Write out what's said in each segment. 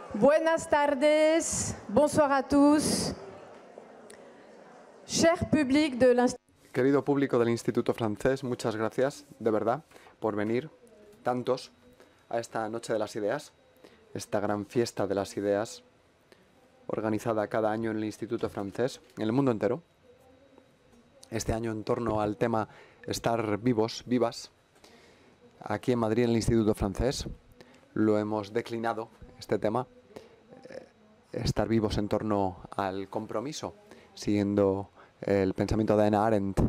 Buenas tardes, bonsoir à tous. Cher public de l'Institut. Querido público del Instituto Francés, muchas gracias, de verdad, por venir, tantos, a esta Noche de las Ideas, esta gran fiesta de las ideas, organizada cada año en el Instituto Francés, en el mundo entero. Este año en torno al tema estar vivos, vivas. Aquí en Madrid, en el Instituto Francés, lo hemos declinado, este tema, estar vivos en torno al compromiso, siguiendo el pensamiento de Hannah Arendt,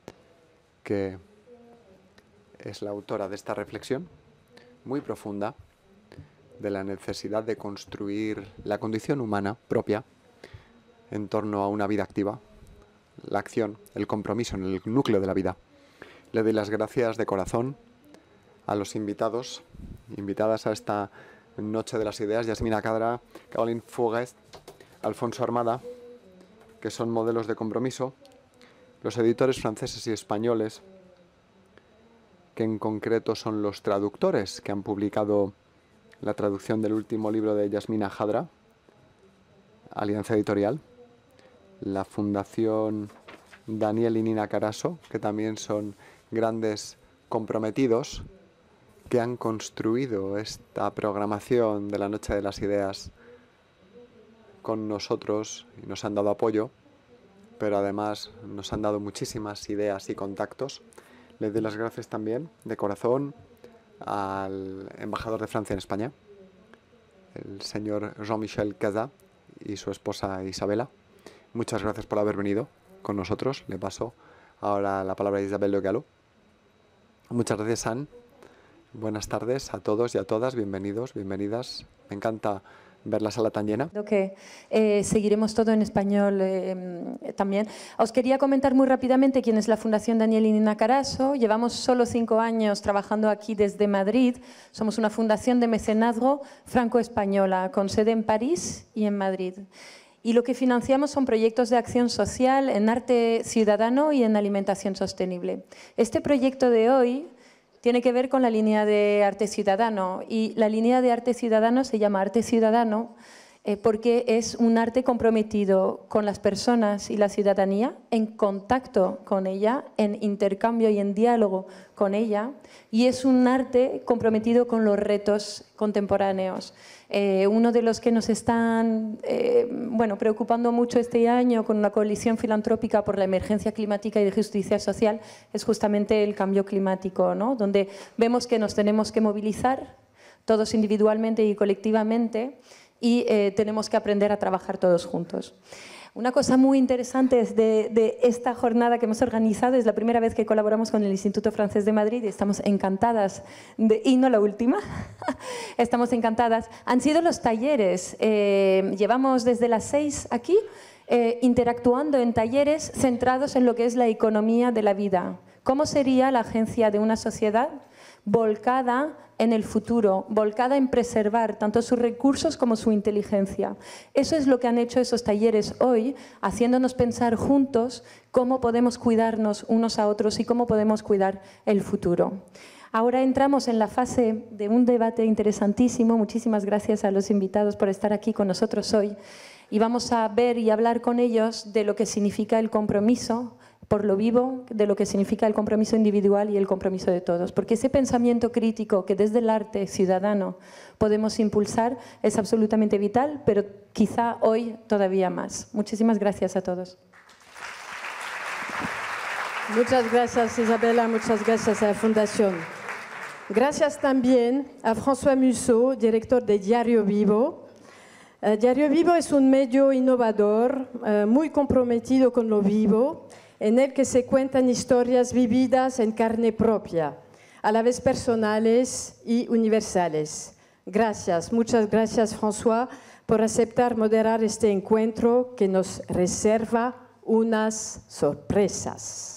que es la autora de esta reflexión muy profunda de la necesidad de construir la condición humana propia en torno a una vida activa, la acción, el compromiso en el núcleo de la vida. Le doy las gracias de corazón a los invitados, invitadas a esta Noche de las Ideas, Yasmina Khadra, Caroline Fourest, Alfonso Armada, que son modelos de compromiso, los editores franceses y españoles, que en concreto son los traductores que han publicado la traducción del último libro de Yasmina Khadra, Alianza Editorial, la Fundación Daniel y Nina Carasso, que también son grandes comprometidos, que han construido esta programación de la Noche de las Ideas con nosotros y nos han dado apoyo, pero además nos han dado muchísimas ideas y contactos. Les doy las gracias también, de corazón, al embajador de Francia en España, el señor Jean-Michel Cazat y su esposa Isabela. Muchas gracias por haber venido con nosotros. Le paso ahora la palabra a Isabel Le Gallo. Muchas gracias, Anne. Buenas tardes a todos y a todas. Bienvenidos, bienvenidas. Me encanta ver la sala tan llena. Creo que seguiremos todo en español también. Os quería comentar muy rápidamente quién es la Fundación Daniel y Nina Carasso. Llevamos solo 5 años trabajando aquí desde Madrid. Somos una fundación de mecenazgo franco-española con sede en París y en Madrid. Y lo que financiamos son proyectos de acción social en arte ciudadano y en alimentación sostenible. Este proyecto de hoy tiene que ver con la línea de arte ciudadano, y la línea de arte ciudadano se llama arte ciudadano porque es un arte comprometido con las personas y la ciudadanía, en contacto con ella, en intercambio y en diálogo con ella, y es un arte comprometido con los retos contemporáneos. Uno de los que nos están preocupando mucho este año con una coalición filantrópica por la emergencia climática y de justicia social es justamente el cambio climático, ¿no? Donde vemos que nos tenemos que movilizar todos individualmente y colectivamente y tenemos que aprender a trabajar todos juntos. Una cosa muy interesante de esta jornada que hemos organizado, es la primera vez que colaboramos con el Instituto Francés de Madrid y estamos encantadas, y no la última, estamos encantadas. Han sido los talleres, llevamos desde las 6 aquí interactuando en talleres centrados en lo que es la economía de la vida. ¿Cómo sería la agencia de una sociedad volcada en el futuro, volcada en preservar tanto sus recursos como su inteligencia? Eso es lo que han hecho esos talleres hoy, haciéndonos pensar juntos cómo podemos cuidarnos unos a otros y cómo podemos cuidar el futuro. Ahora entramos en la fase de un debate interesantísimo. Muchísimas gracias a los invitados por estar aquí con nosotros hoy. Y vamos a ver y hablar con ellos de lo que significa el compromiso por lo vivo, de lo que significa el compromiso individual y el compromiso de todos. Porque ese pensamiento crítico que desde el arte ciudadano podemos impulsar es absolutamente vital, pero quizá hoy todavía más. Muchísimas gracias a todos. Muchas gracias, Isabela, muchas gracias a la Fundación. Gracias también a François Musso, director de Diario Vivo. Diario Vivo es un medio innovador, muy comprometido con lo vivo, en el que se cuentan historias vividas en carne propia, a la vez personales y universales. Gracias, muchas gracias, François, por aceptar moderar este encuentro que nos reserva unas sorpresas.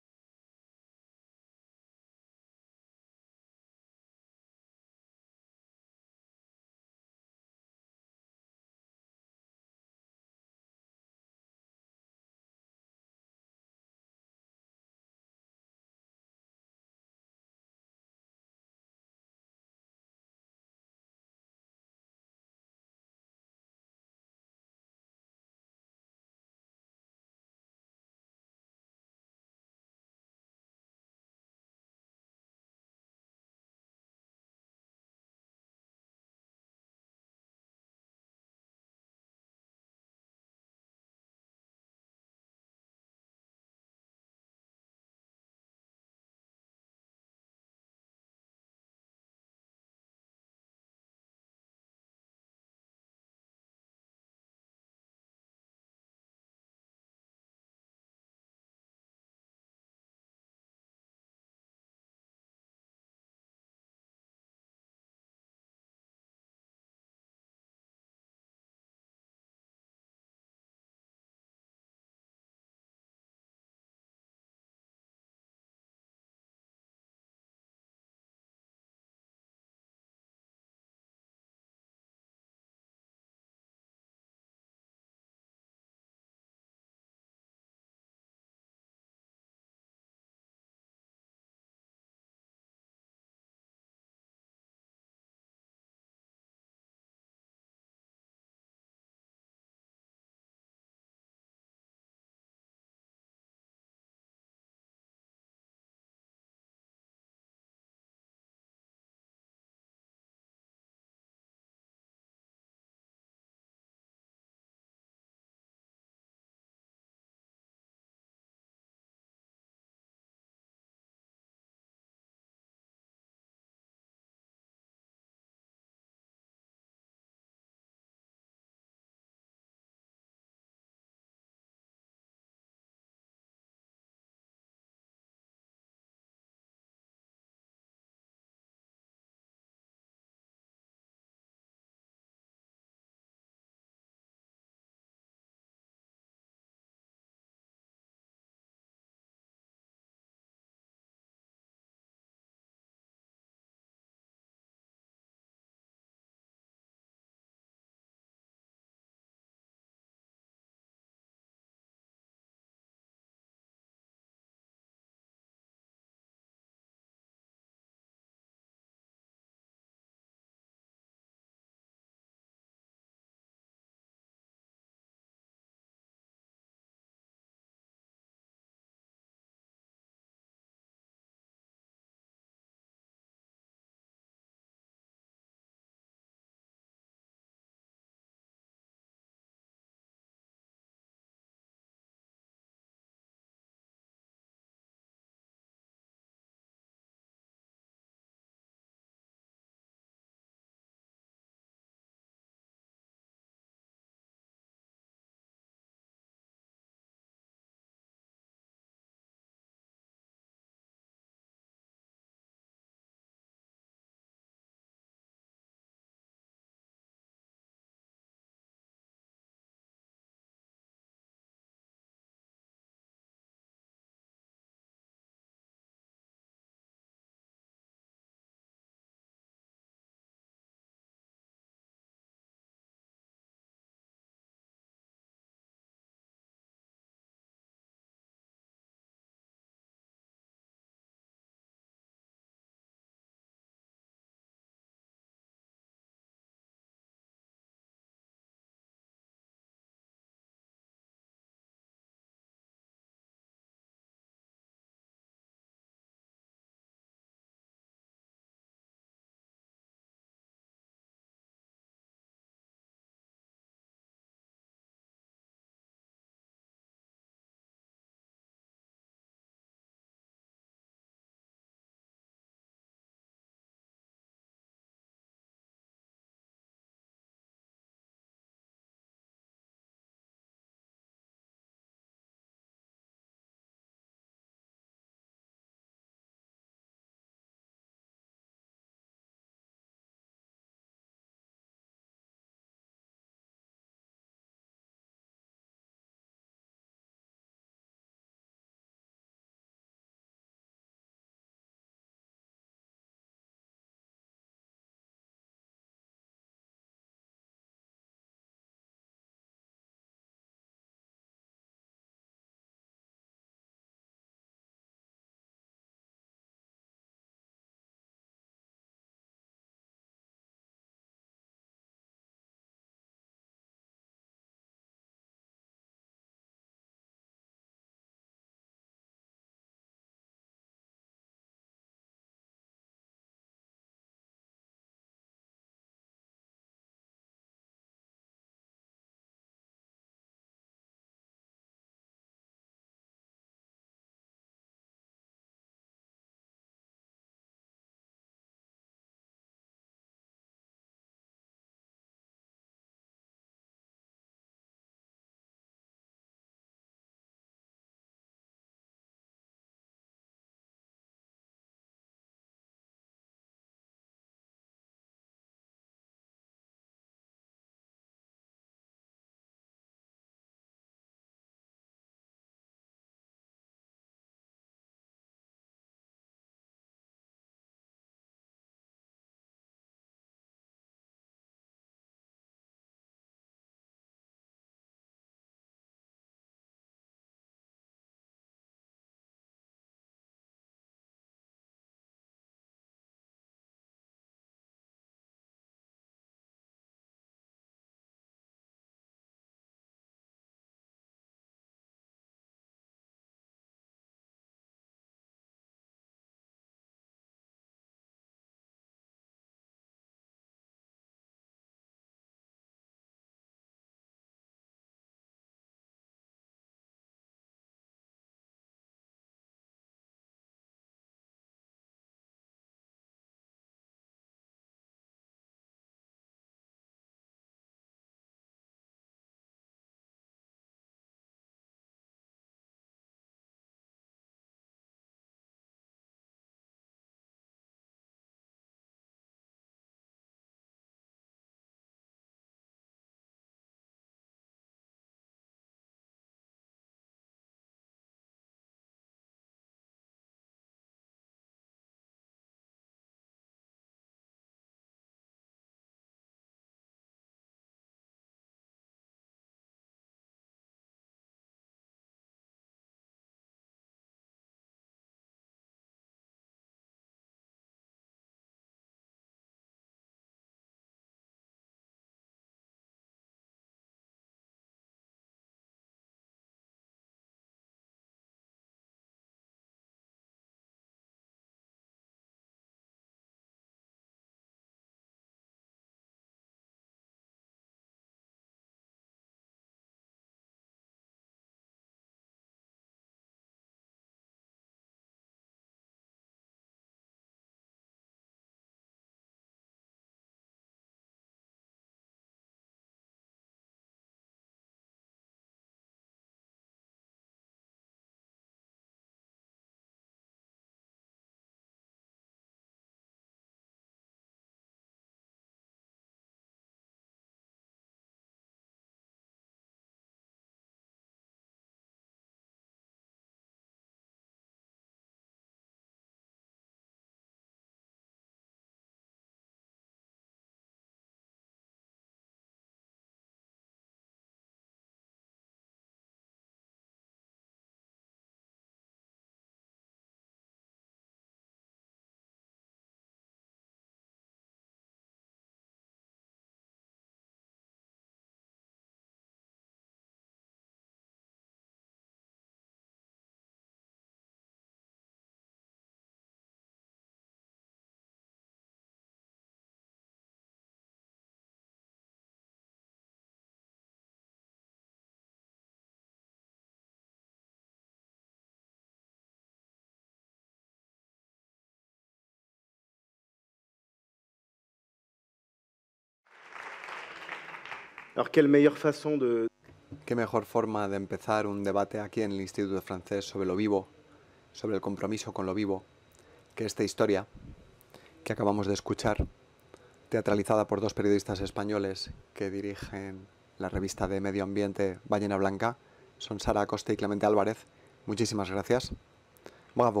Alors, quelle meilleure façon de... ¿Qué mejor forma de empezar un debate aquí en el Instituto Francés sobre lo vivo, sobre el compromiso con lo vivo, que esta historia que acabamos de escuchar, teatralizada por dos periodistas españoles que dirigen la revista de medio ambiente Ballena Blanca, son Sara Acosta y Clemente Álvarez. Muchísimas gracias. Bravo.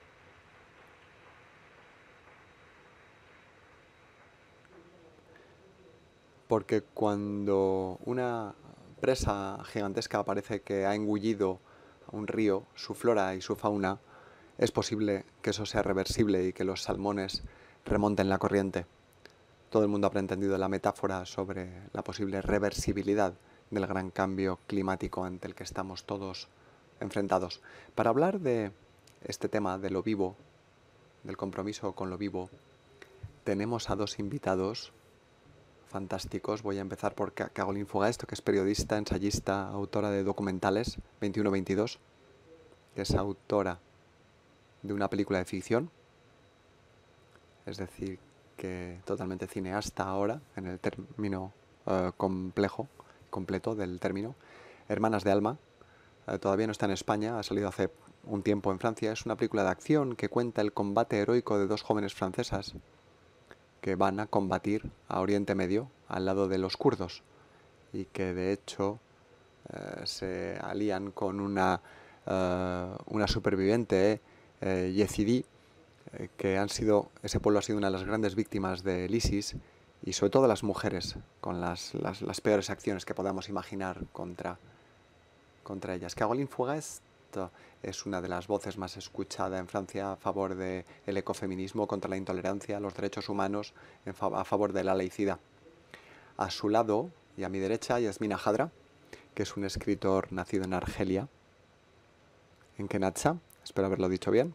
Porque cuando una presa gigantesca parece que ha engullido a un río, su flora y su fauna, es posible que eso sea reversible y que los salmones remonten la corriente. Todo el mundo habrá entendido la metáfora sobre la posible reversibilidad del gran cambio climático ante el que estamos todos enfrentados. Para hablar de este tema de lo vivo, del compromiso con lo vivo, tenemos a dos invitados fantásticos. Voy a empezar por Caroline Fourest, que es periodista, ensayista, autora de documentales 21-22, que es autora de una película de ficción, es decir, que totalmente cineasta ahora, en el término completo del término. Hermanas de Alma, todavía no está en España, ha salido hace un tiempo en Francia. Es una película de acción que cuenta el combate heroico de dos jóvenes francesas que van a combatir a Oriente Medio al lado de los kurdos y que de hecho se alían con una superviviente yezidí, que ese pueblo ha sido una de las grandes víctimas del ISIS, y sobre todo las mujeres, con las peores acciones que podamos imaginar contra ellas. Caroline Fourest es una de las voces más escuchadas en Francia a favor del ecofeminismo, contra la intolerancia, los derechos humanos, a favor de la laicidad. A su lado y a mi derecha, Yasmina Khadra, que es un escritor nacido en Argelia, en Kenatsa, espero haberlo dicho bien,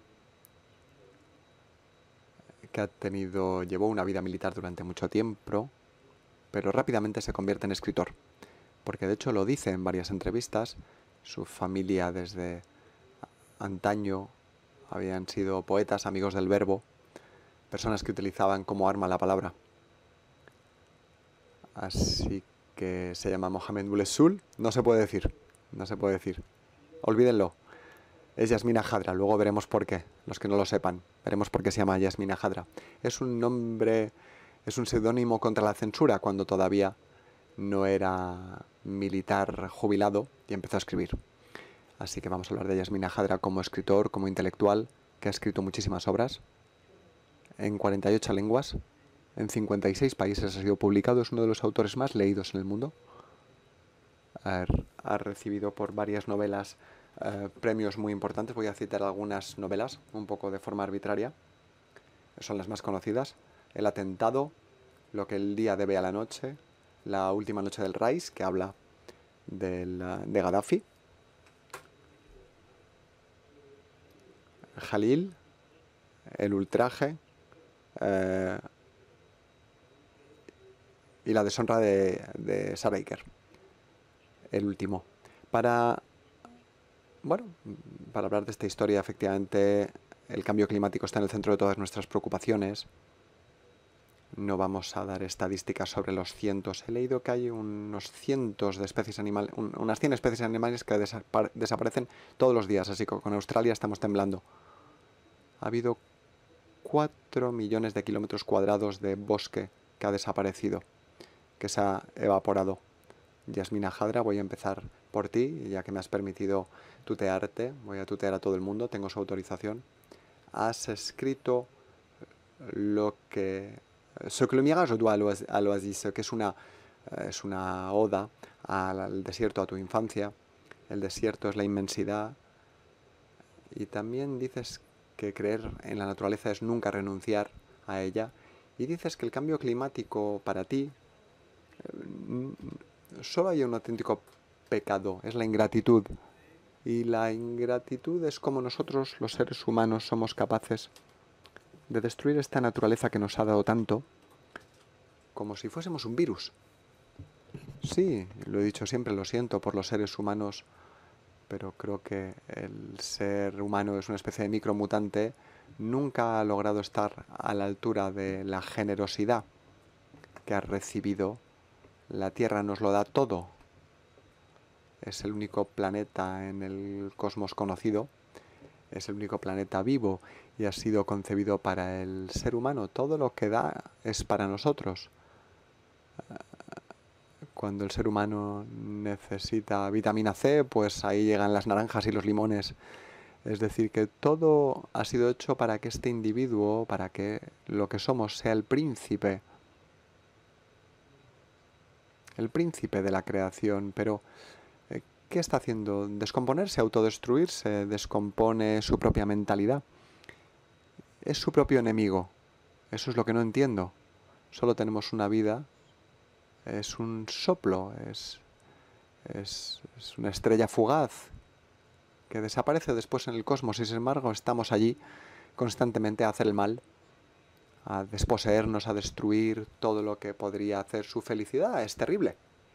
que llevó una vida militar durante mucho tiempo, pero rápidamente se convierte en escritor, porque de hecho lo dice en varias entrevistas. Su familia desde antaño habían sido poetas, amigos del verbo, personas que utilizaban como arma la palabra. Así que se llama Mohamed Boulessoul. No se puede decir. Olvídenlo. Es Yasmina Khadra, luego veremos por qué. Los que no lo sepan, veremos por qué se llama Yasmina Khadra. Es un nombre, es un seudónimo contra la censura cuando todavía no era militar jubilado y empezó a escribir. Así que vamos a hablar de Yasmina Khadra como escritor, como intelectual, que ha escrito muchísimas obras en 48 lenguas, en 56 países ha sido publicado, es uno de los autores más leídos en el mundo. Ha recibido por varias novelas premios muy importantes. Voy a citar algunas novelas, un poco de forma arbitraria. Son las más conocidas. El atentado, Lo que el día debe a la noche, La última noche del Rais, que habla de Gaddafi, Jalil, El ultraje y La deshonra de Sarah Iker, el último. Para hablar de esta historia, efectivamente, el cambio climático está en el centro de todas nuestras preocupaciones. No vamos a dar estadísticas sobre los cientos. He leído que hay unos cientos de especies animales, unas 100 especies animales que desaparecen todos los días, así que con Australia estamos temblando. Ha habido 4 millones de kilómetros cuadrados de bosque que ha desaparecido, que se ha evaporado. Yasmina Khadra, voy a empezar por ti, ya que me has permitido tutearte. Voy a tutear a todo el mundo, tengo su autorización. Has escrito Ce que le mirage doit à l'oasis, que es una oda al desierto, a tu infancia. El desierto es la inmensidad. Y también dices que creer en la naturaleza es nunca renunciar a ella. Y dices que el cambio climático para ti solo hay un auténtico pecado, es la ingratitud. Y la ingratitud es como nosotros, los seres humanos, somos capaces de destruir esta naturaleza que nos ha dado tanto, como si fuésemos un virus. Sí, lo he dicho siempre, lo siento por los seres humanos, pero creo que el ser humano es una especie de micromutante. Nunca ha logrado estar a la altura de la generosidad que ha recibido La Tierra nos lo da todo. Es el único planeta en el cosmos conocido. Es el único planeta vivo y ha sido concebido para el ser humano. Todo lo que da es para nosotros. Cuando el ser humano necesita vitamina C, pues ahí llegan las naranjas y los limones. Es decir, que todo ha sido hecho para que este individuo, para que lo que somos sea el príncipe de la creación. Pero, ¿qué está haciendo? Descomponerse, autodestruirse, descompone su propia mentalidad. Es su propio enemigo. Eso es lo que no entiendo. Solo tenemos una vida. Es un soplo, es una estrella fugaz que desaparece después en el cosmos y sin embargo estamos allí constantemente a hacer el mal, a desposeernos, a destruir todo lo que podría hacer su felicidad. Es terrible.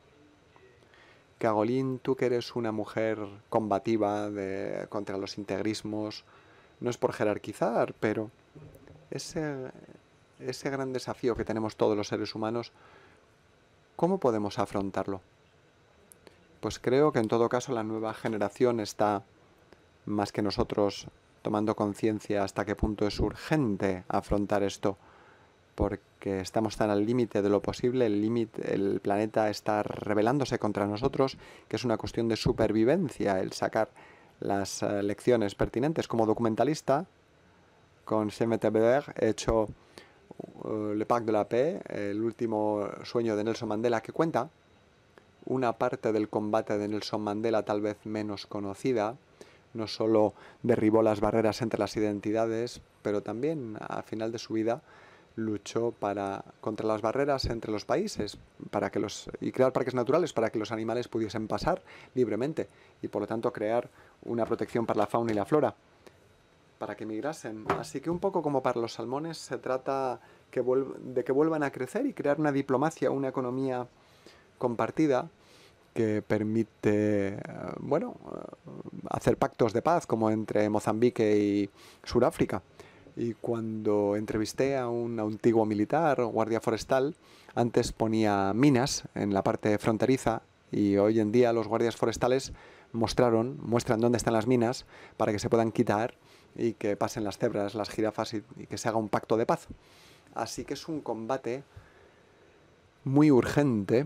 Cagolín, tú que eres una mujer combativa contra los integrismos, no es por jerarquizar, pero ese gran desafío que tenemos todos los seres humanos, ¿cómo podemos afrontarlo? Pues creo que en todo caso la nueva generación está, más que nosotros, tomando conciencia hasta qué punto es urgente afrontar esto, porque estamos tan al límite de lo posible, el planeta está rebelándose contra nosotros, que es una cuestión de supervivencia el sacar las lecciones pertinentes. Como documentalista, con Semeteberg he hecho Le Pacte de la Paix, el último sueño de Nelson Mandela, que cuenta una parte del combate de Nelson Mandela tal vez menos conocida. No solo derribó las barreras entre las identidades, pero también al final de su vida luchó contra las barreras entre los países y crear parques naturales para que los animales pudiesen pasar libremente y por lo tanto crear una protección para la fauna y la flora, para que migrasen. Así que un poco como para los salmones se trata de que vuelvan a crecer y crear una diplomacia, una economía compartida que permite, hacer pactos de paz como entre Mozambique y Sudáfrica. Y cuando entrevisté a un antiguo militar, guardia forestal, antes ponía minas en la parte fronteriza y hoy en día los guardias forestales muestran dónde están las minas para que se puedan quitar y que pasen las cebras, las jirafas y que se haga un pacto de paz. Así que es un combate muy urgente.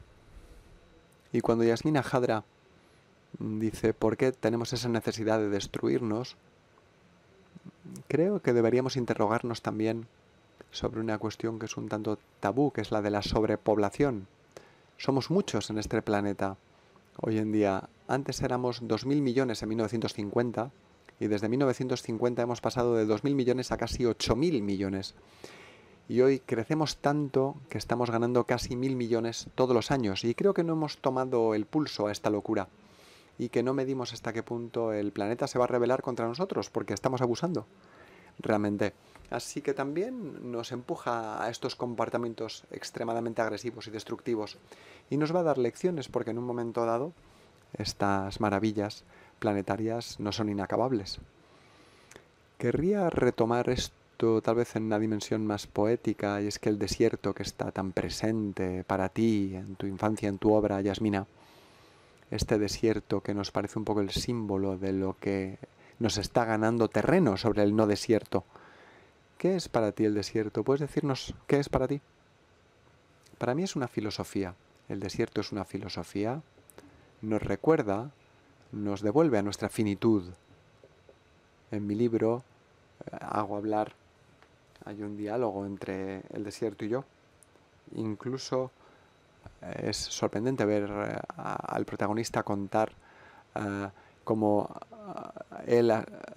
Y cuando Yasmina Khadra dice ¿por qué tenemos esa necesidad de destruirnos?, creo que deberíamos interrogarnos también sobre una cuestión que es un tanto tabú, que es la de la sobrepoblación. Somos muchos en este planeta hoy en día. Antes éramos 2.000 millones en 1950 y desde 1950 hemos pasado de 2.000 millones a casi 8.000 millones. Y hoy crecemos tanto que estamos ganando casi 1.000 millones todos los años. Y creo que no hemos tomado el pulso a esta locura y que no medimos hasta qué punto el planeta se va a rebelar contra nosotros porque estamos abusando realmente. Así que también nos empuja a estos comportamientos extremadamente agresivos y destructivos. Y nos va a dar lecciones porque en un momento dado estas maravillas planetarias no son inacabables. Querría retomar esto tal vez en una dimensión más poética, y es que el desierto que está tan presente para ti, en tu infancia, en tu obra, Yasmina, este desierto que nos parece un poco el símbolo de lo que nos está ganando terreno sobre el no desierto. ¿Qué es para ti el desierto? ¿Puedes decirnos qué es para ti? Para mí es una filosofía. El desierto es una filosofía. Nos recuerda, nos devuelve a nuestra finitud. En mi libro hago hablar, hay un diálogo entre el desierto y yo. Incluso es sorprendente ver al protagonista contar cómo él,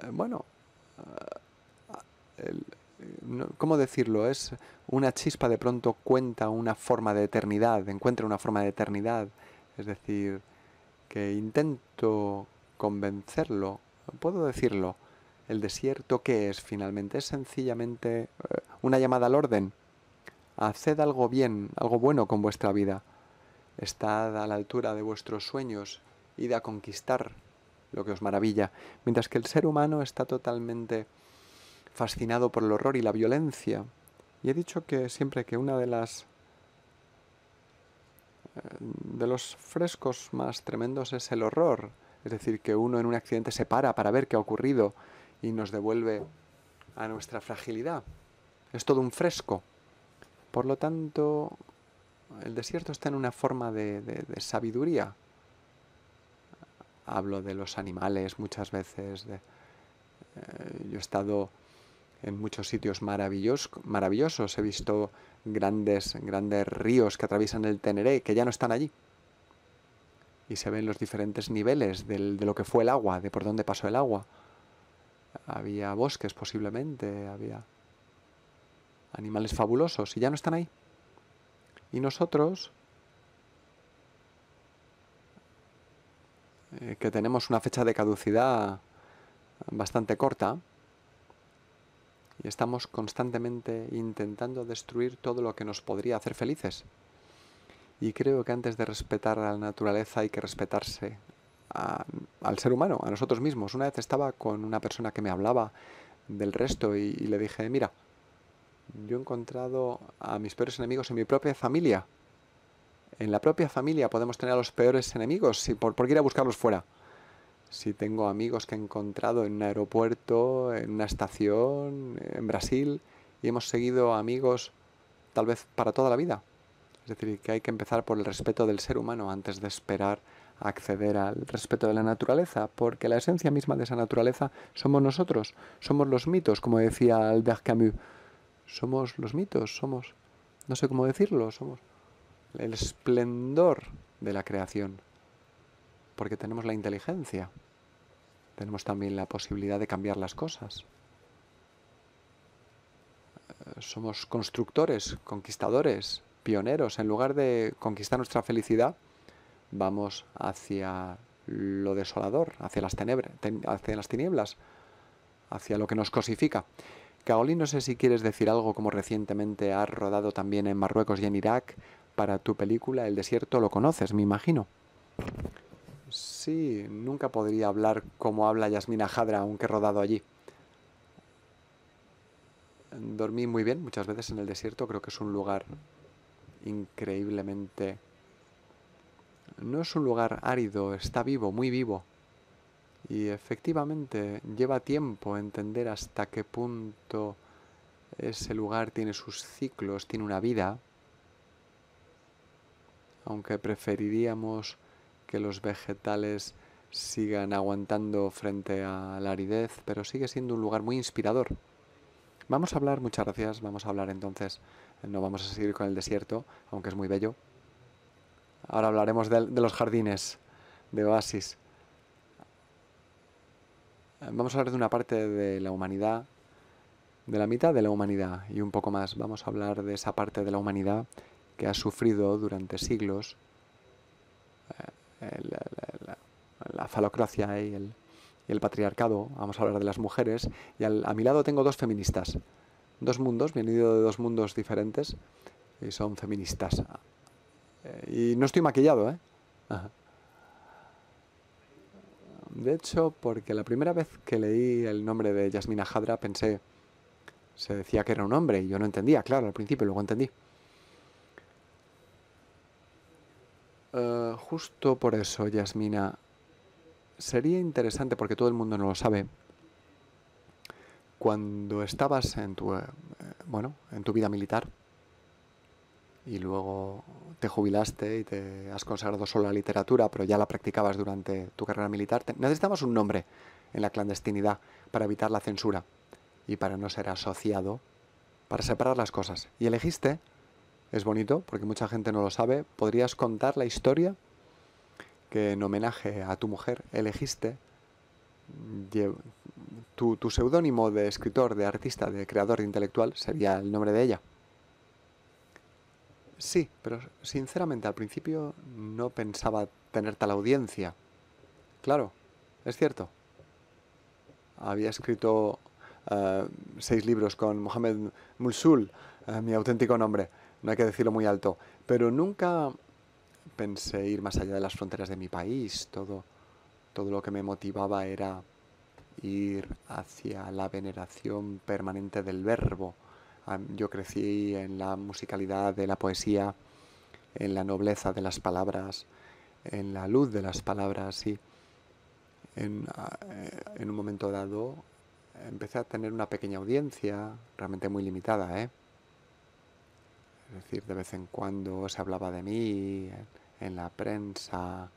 ¿cómo decirlo? Es una chispa, de pronto cuenta una forma de eternidad, encuentra una forma de eternidad. Es decir, que intento convencerlo, puedo decirlo. El desierto, ¿qué es finalmente? Es sencillamente una llamada al orden. Haced algo bien, algo bueno con vuestra vida. Estad a la altura de vuestros sueños, id a conquistar lo que os maravilla. Mientras que el ser humano está totalmente fascinado por el horror y la violencia. Y he dicho que siempre que una de las De los frescos más tremendos es el horror. Es decir, que uno en un accidente se para ver qué ha ocurrido y nos devuelve a nuestra fragilidad. Es todo un fresco. Por lo tanto, el desierto está en una forma de sabiduría. Hablo de los animales muchas veces. Yo he estado en muchos sitios maravillosos. He visto grandes ríos que atraviesan el Teneré, que ya no están allí. Y se ven los diferentes niveles de lo que fue el agua, de por dónde pasó el agua. Había bosques posiblemente, había animales fabulosos y ya no están ahí. Y nosotros, que tenemos una fecha de caducidad bastante corta, y estamos constantemente intentando destruir todo lo que nos podría hacer felices. Y creo que antes de respetar a la naturaleza hay que respetarse al ser humano, a nosotros mismos. Una vez estaba con una persona que me hablaba del resto y le dije, mira, yo he encontrado a mis peores enemigos en mi propia familia. En la propia familia podemos tener a los peores enemigos, ¿por qué ir a buscarlos fuera? Si tengo amigos que he encontrado en un aeropuerto, en una estación, en Brasil, y hemos seguido amigos tal vez para toda la vida. Es decir, que hay que empezar por el respeto del ser humano antes de esperar a acceder al respeto de la naturaleza, porque la esencia misma de esa naturaleza somos nosotros, somos los mitos, como decía Albert Camus. Somos los mitos, somos, no sé cómo decirlo, somos el esplendor de la creación, porque tenemos la inteligencia, tenemos también la posibilidad de cambiar las cosas. Somos constructores, conquistadores, pioneros. En lugar de conquistar nuestra felicidad, vamos hacia lo desolador, hacia las tinieblas, hacia lo que nos cosifica. Caolín, no sé si quieres decir algo, como recientemente has rodado también en Marruecos y en Irak para tu película El desierto. Lo conoces, me imagino. Sí, nunca podría hablar como habla Yasmina Khadra, aunque he rodado allí. Dormí muy bien muchas veces en el desierto. Creo que es un lugar increíblemente... No es un lugar árido, está vivo, muy vivo. Y efectivamente lleva tiempo entender hasta qué punto ese lugar tiene sus ciclos, tiene una vida. Aunque preferiríamos que los vegetales sigan aguantando frente a la aridez, pero sigue siendo un lugar muy inspirador. Vamos a hablar, muchas gracias, vamos a hablar entonces, no vamos a seguir con el desierto, aunque es muy bello. Ahora hablaremos de los jardines, de oasis. Vamos a hablar de una parte de la humanidad, de la mitad de la humanidad y un poco más. Vamos a hablar de esa parte de la humanidad que ha sufrido durante siglos la falocracia y el patriarcado. Vamos a hablar de las mujeres. Y a mi lado tengo dos feministas. Dos mundos, me han ido de dos mundos diferentes y son feministas. Y no estoy maquillado, ¿eh? Ajá. De hecho, porque la primera vez que leí el nombre de Yasmina Khadra pensé, se decía que era un hombre y yo no entendía, claro, al principio, luego entendí. Justo por eso, Yasmina, sería interesante, porque todo el mundo no lo sabe, cuando estabas en tu vida militar y luego te jubilaste y te has consagrado solo a la literatura, pero ya la practicabas durante tu carrera militar, necesitabas un nombre en la clandestinidad para evitar la censura y para no ser asociado, para separar las cosas. Y elegiste, es bonito porque mucha gente no lo sabe, podrías contar la historia que en homenaje a tu mujer elegiste. Tu seudónimo de escritor, de artista, de creador, de intelectual sería el nombre de ella. Sí, pero sinceramente al principio no pensaba tener tal audiencia. Claro, es cierto. Había escrito 6 libros con Mohamed Mulsoul, mi auténtico nombre. No hay que decirlo muy alto. Pero nunca pensé ir más allá de las fronteras de mi país. Todo lo que me motivaba era ir hacia la veneración permanente del verbo. Yo crecí en la musicalidad de la poesía en la nobleza de las palabras, en la luz de las palabras y en un momento dado empecé a tener una pequeña audiencia, realmente muy limitada, ¿eh? Es decir, de vez en cuando se hablaba de mí en la prensa.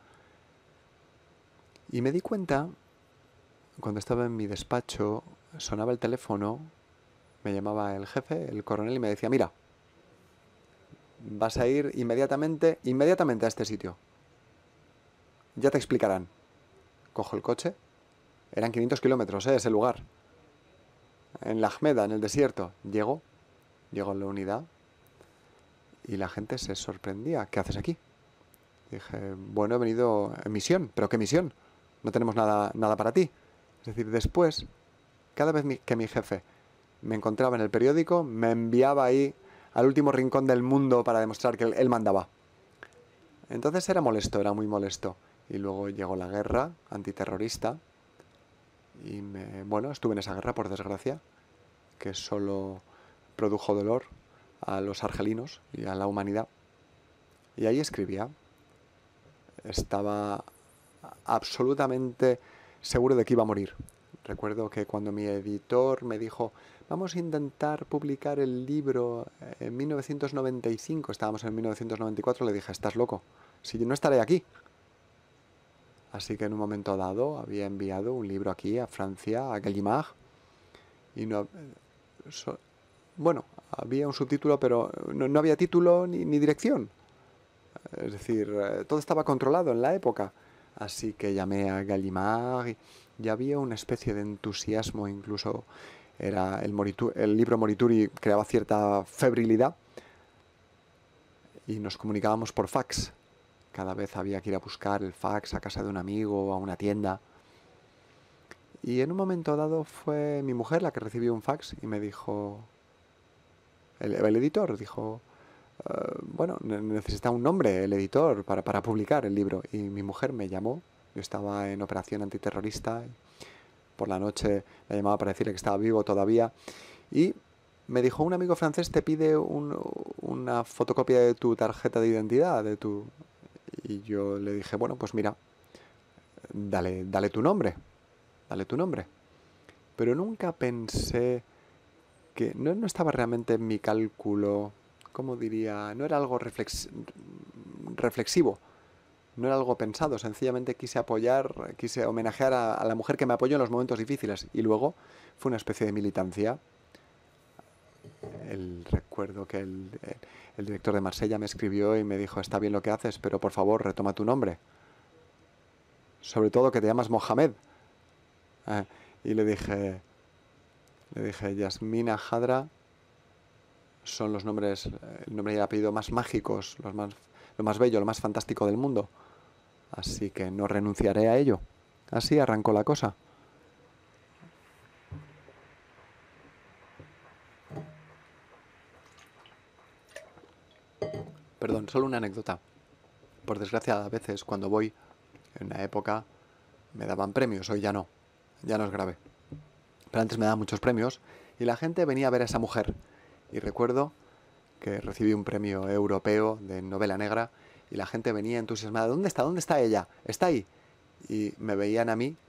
Y me di cuenta, cuando estaba en mi despacho, sonaba el teléfono, me llamaba el jefe, el coronel, y me decía, mira, vas a ir inmediatamente a este sitio. Ya te explicarán. Cojo el coche, eran 500 kilómetros, ese lugar. En la Ajmeda, en el desierto. Llego a la unidad y la gente se sorprendía. ¿Qué haces aquí? Dije, bueno, he venido en misión. ¿Pero qué misión? No tenemos nada para ti. Es decir, después, cada vez que mi jefe me encontraba en el periódico, me enviaba ahí al último rincón del mundo para demostrar que él mandaba. Entonces era molesto, era muy molesto. Y luego llegó la guerra antiterrorista y estuve en esa guerra, por desgracia, que solo produjo dolor a los argelinos y a la humanidad. Y ahí escribía. Estaba absolutamente seguro de que iba a morir. Recuerdo que cuando mi editor me dijo, vamos a intentar publicar el libro en 1995, estábamos en 1994, le dije, estás loco, si no estaré aquí. Así que en un momento dado había enviado un libro aquí a Francia, a Gallimard, y había un subtítulo, pero no había título ni dirección. Es decir, todo estaba controlado en la época. Así que llamé a Gallimard y había una especie de entusiasmo, incluso era el libro Morituri creaba cierta febrilidad y nos comunicábamos por fax. Cada vez había que ir a buscar el fax a casa de un amigo o a una tienda. Y en un momento dado fue mi mujer la que recibió un fax y me dijo, el editor dijo, necesita un nombre el editor para publicar el libro. Y mi mujer me llamó, yo estaba en operación antiterrorista, por la noche la llamaba para decirle que estaba vivo todavía, y me dijo, un amigo francés te pide una fotocopia de tu tarjeta de identidad, y yo le dije, bueno, pues mira, dale tu nombre, Pero nunca pensé que no estaba realmente en mi cálculo, ¿cómo diría? No era algo reflexivo, no era algo pensado, sencillamente quise homenajear a la mujer que me apoyó en los momentos difíciles, y luego fue una especie de militancia. Recuerdo que el director de Marsella me escribió y me dijo, está bien lo que haces, pero por favor retoma tu nombre, sobre todo que te llamas Mohamed. Y le dije, Yasmina Hadra son los nombres, el nombre y el apellido más mágicos, lo más bello, lo más fantástico del mundo. Así que no renunciaré a ello. Así arrancó la cosa. Perdón, solo una anécdota. Por desgracia, a veces cuando voy, en una época, me daban premios, hoy ya no es grave. Pero antes me daban muchos premios y la gente venía a ver a esa mujer. Y recuerdo que recibí un premio europeo de novela negra y la gente venía entusiasmada. ¿Dónde está ella? Está ahí. Y me veían a mí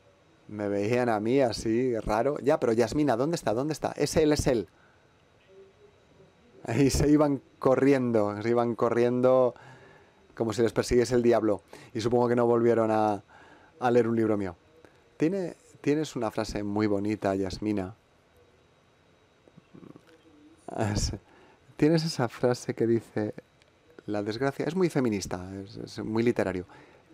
así, raro. Ya, pero Yasmina, ¿dónde está? Es él. Y se iban corriendo como si les persiguiese el diablo. Y supongo que no volvieron a leer un libro mío. Tienes una frase muy bonita, Yasmina. Tienes esa frase que dice, la desgracia, es muy feminista, es muy literario.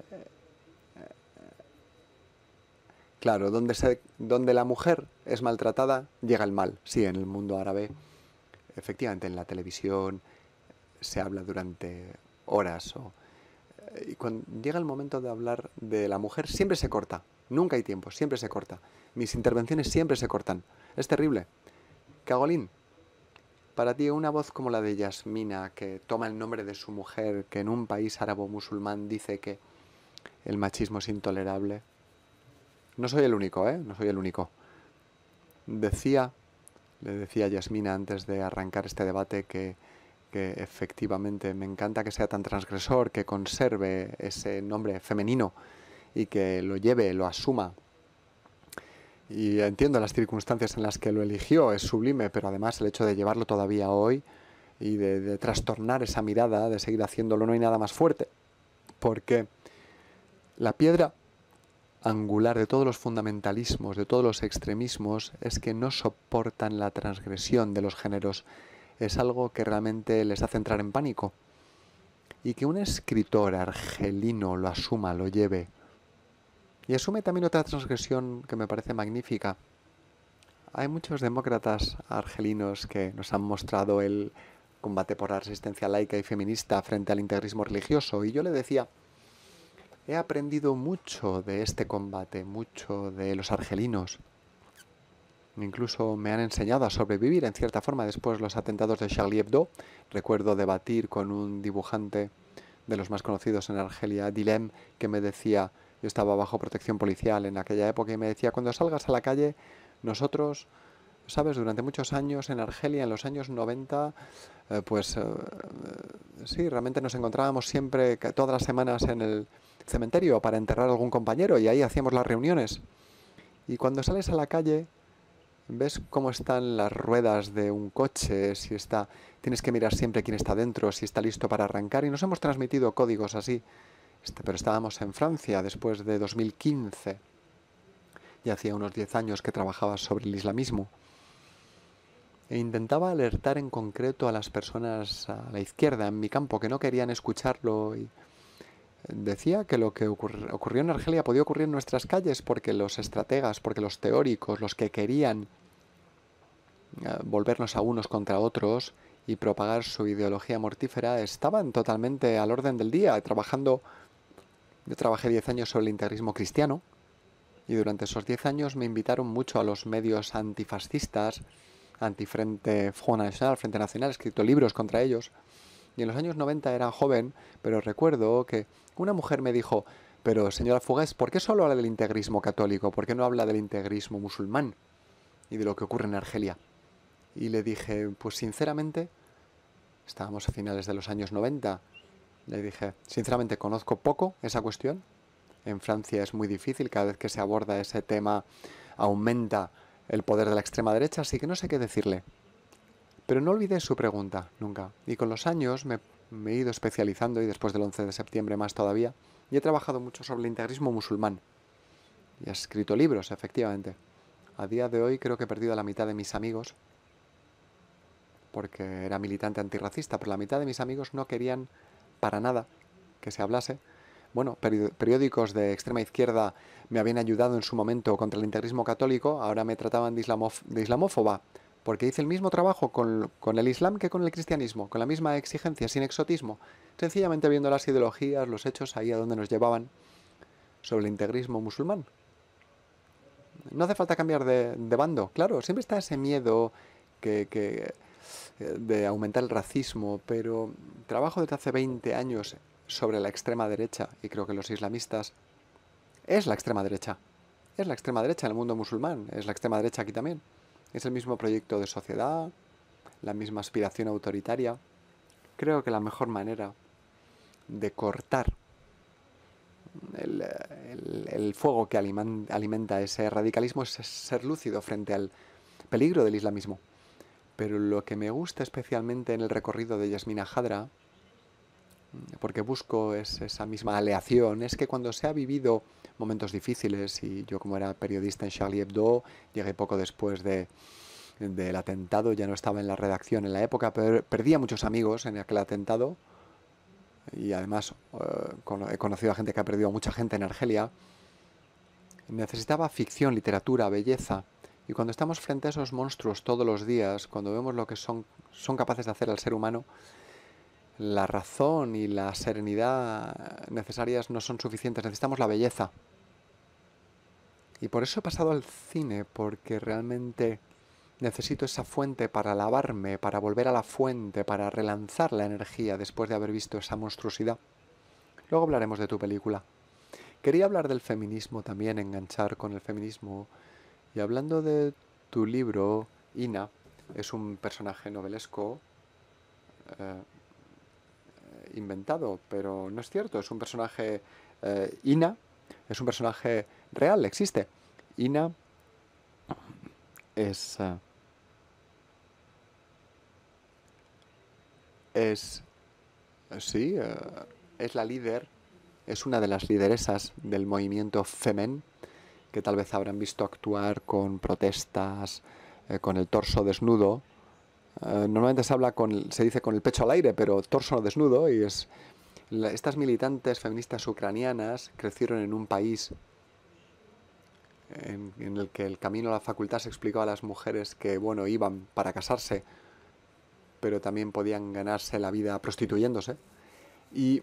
Claro, donde la mujer es maltratada, llega el mal. Sí, en el mundo árabe, efectivamente, en la televisión se habla durante horas. Y cuando llega el momento de hablar de la mujer, siempre se corta. Nunca hay tiempo, siempre se corta. Mis intervenciones siempre se cortan. Es terrible. Cagolín, para ti una voz como la de Yasmina, que toma el nombre de su mujer, que en un país árabo-musulmán dice que el machismo es intolerable. No soy el único, No soy el único. Le decía a Yasmina antes de arrancar este debate que que efectivamente me encanta que sea tan transgresor, que conserve ese nombre femenino y que lo lleve, lo asuma. Y entiendo las circunstancias en las que lo eligió, es sublime, pero además el hecho de llevarlo todavía hoy y de trastornar esa mirada, de seguir haciéndolo, no hay nada más fuerte. Porque la piedra angular de todos los fundamentalismos, de todos los extremismos, es que no soportan la transgresión de los géneros. Es algo que realmente les hace entrar en pánico. Y que un escritor argelino lo asuma, lo lleve. Y asume también otra transgresión que me parece magnífica. Hay muchos demócratas argelinos que nos han mostrado el combate por la resistencia laica y feminista frente al integrismo religioso. Y yo le decía, he aprendido mucho de este combate, mucho de los argelinos. Incluso me han enseñado a sobrevivir en cierta forma después de los atentados de Charlie Hebdo. Recuerdo debatir con un dibujante de los más conocidos en Argelia, Dilem, que me decía, yo estaba bajo protección policial en aquella época, y me decía, cuando salgas a la calle, nosotros, sabes, durante muchos años en Argelia, en los años 90, sí, realmente nos encontrábamos siempre, todas las semanas en el cementerio para enterrar a algún compañero, y ahí hacíamos las reuniones. Y cuando sales a la calle, ves cómo están las ruedas de un coche, tienes que mirar siempre quién está dentro, si está listo para arrancar, y nos hemos transmitido códigos así. Pero estábamos en Francia después de 2015, y hacía unos 10 años que trabajaba sobre el islamismo, e intentaba alertar en concreto a las personas a la izquierda en mi campo que no querían escucharlo, y decía que lo que ocurrió en Argelia podía ocurrir en nuestras calles porque los estrategas, porque los teóricos, los que querían volvernos a unos contra otros y propagar su ideología mortífera, estaban totalmente al orden del día, trabajando. Yo trabajé 10 años sobre el integrismo cristiano, y durante esos 10 años me invitaron mucho a los medios antifascistas, antifrente Front National, Frente Nacional, he escrito libros contra ellos. Y en los años 90 era joven, pero recuerdo que una mujer me dijo, pero señora Fugués, ¿por qué solo habla del integrismo católico? ¿Por qué no habla del integrismo musulmán y de lo que ocurre en Argelia? Y le dije, pues sinceramente, estábamos a finales de los años 90, le dije, sinceramente conozco poco esa cuestión. En Francia es muy difícil, cada vez que se aborda ese tema aumenta el poder de la extrema derecha, así que no sé qué decirle. Pero no olvidé su pregunta, nunca. Y con los años me he ido especializando, y después del 11 de septiembre más todavía, y he trabajado mucho sobre el integrismo musulmán. Y he escrito libros, efectivamente. A día de hoy creo que he perdido a la mitad de mis amigos, porque era militante antirracista, pero la mitad de mis amigos no querían para nada que se hablase. Bueno, periódicos de extrema izquierda me habían ayudado en su momento contra el integrismo católico, ahora me trataban de islamófoba, porque hice el mismo trabajo con el Islam que con el cristianismo, con la misma exigencia, sin exotismo, sencillamente viendo las ideologías, los hechos ahí a donde nos llevaban sobre el integrismo musulmán. No hace falta cambiar de bando, claro, siempre está ese miedo de aumentar el racismo, pero trabajo desde hace 20 años sobre la extrema derecha, y creo que los islamistas es la extrema derecha. Es la extrema derecha en el mundo musulmán, es la extrema derecha aquí también. Es el mismo proyecto de sociedad, la misma aspiración autoritaria. Creo que la mejor manera de cortar el fuego que alimenta ese radicalismo es ser lúcido frente al peligro del islamismo. Pero lo que me gusta especialmente en el recorrido de Yasmina Khadra, porque busco esa misma aleación, es que cuando se ha vivido momentos difíciles, y yo como era periodista en Charlie Hebdo, llegué poco después del atentado, ya no estaba en la redacción en la época, pero perdí a muchos amigos en aquel atentado, y además he conocido a gente que ha perdido a mucha gente en Argelia. Necesitaba ficción, literatura, belleza. Y cuando estamos frente a esos monstruos todos los días, cuando vemos lo que son capaces de hacer al ser humano, la razón y la serenidad necesarias no son suficientes. Necesitamos la belleza. Y por eso he pasado al cine, porque realmente necesito esa fuente para lavarme, para volver a la fuente, para relanzar la energía después de haber visto esa monstruosidad. Luego hablaremos de tu película. Quería hablar del feminismo también, enganchar con el feminismo. Y hablando de tu libro, Ina es un personaje novelesco inventado, pero no es cierto. Es un personaje, Ina, es un personaje real, existe. Ina es sí, es la líder, es una de las lideresas del movimiento Femen, que tal vez habrán visto actuar con protestas, con el torso desnudo. Normalmente se dice con el pecho al aire, pero torso desnudo, y estas militantes feministas ucranianas crecieron en un país en el que el camino a la facultad se explicó a las mujeres que, bueno, iban para casarse, pero también podían ganarse la vida prostituyéndose. Y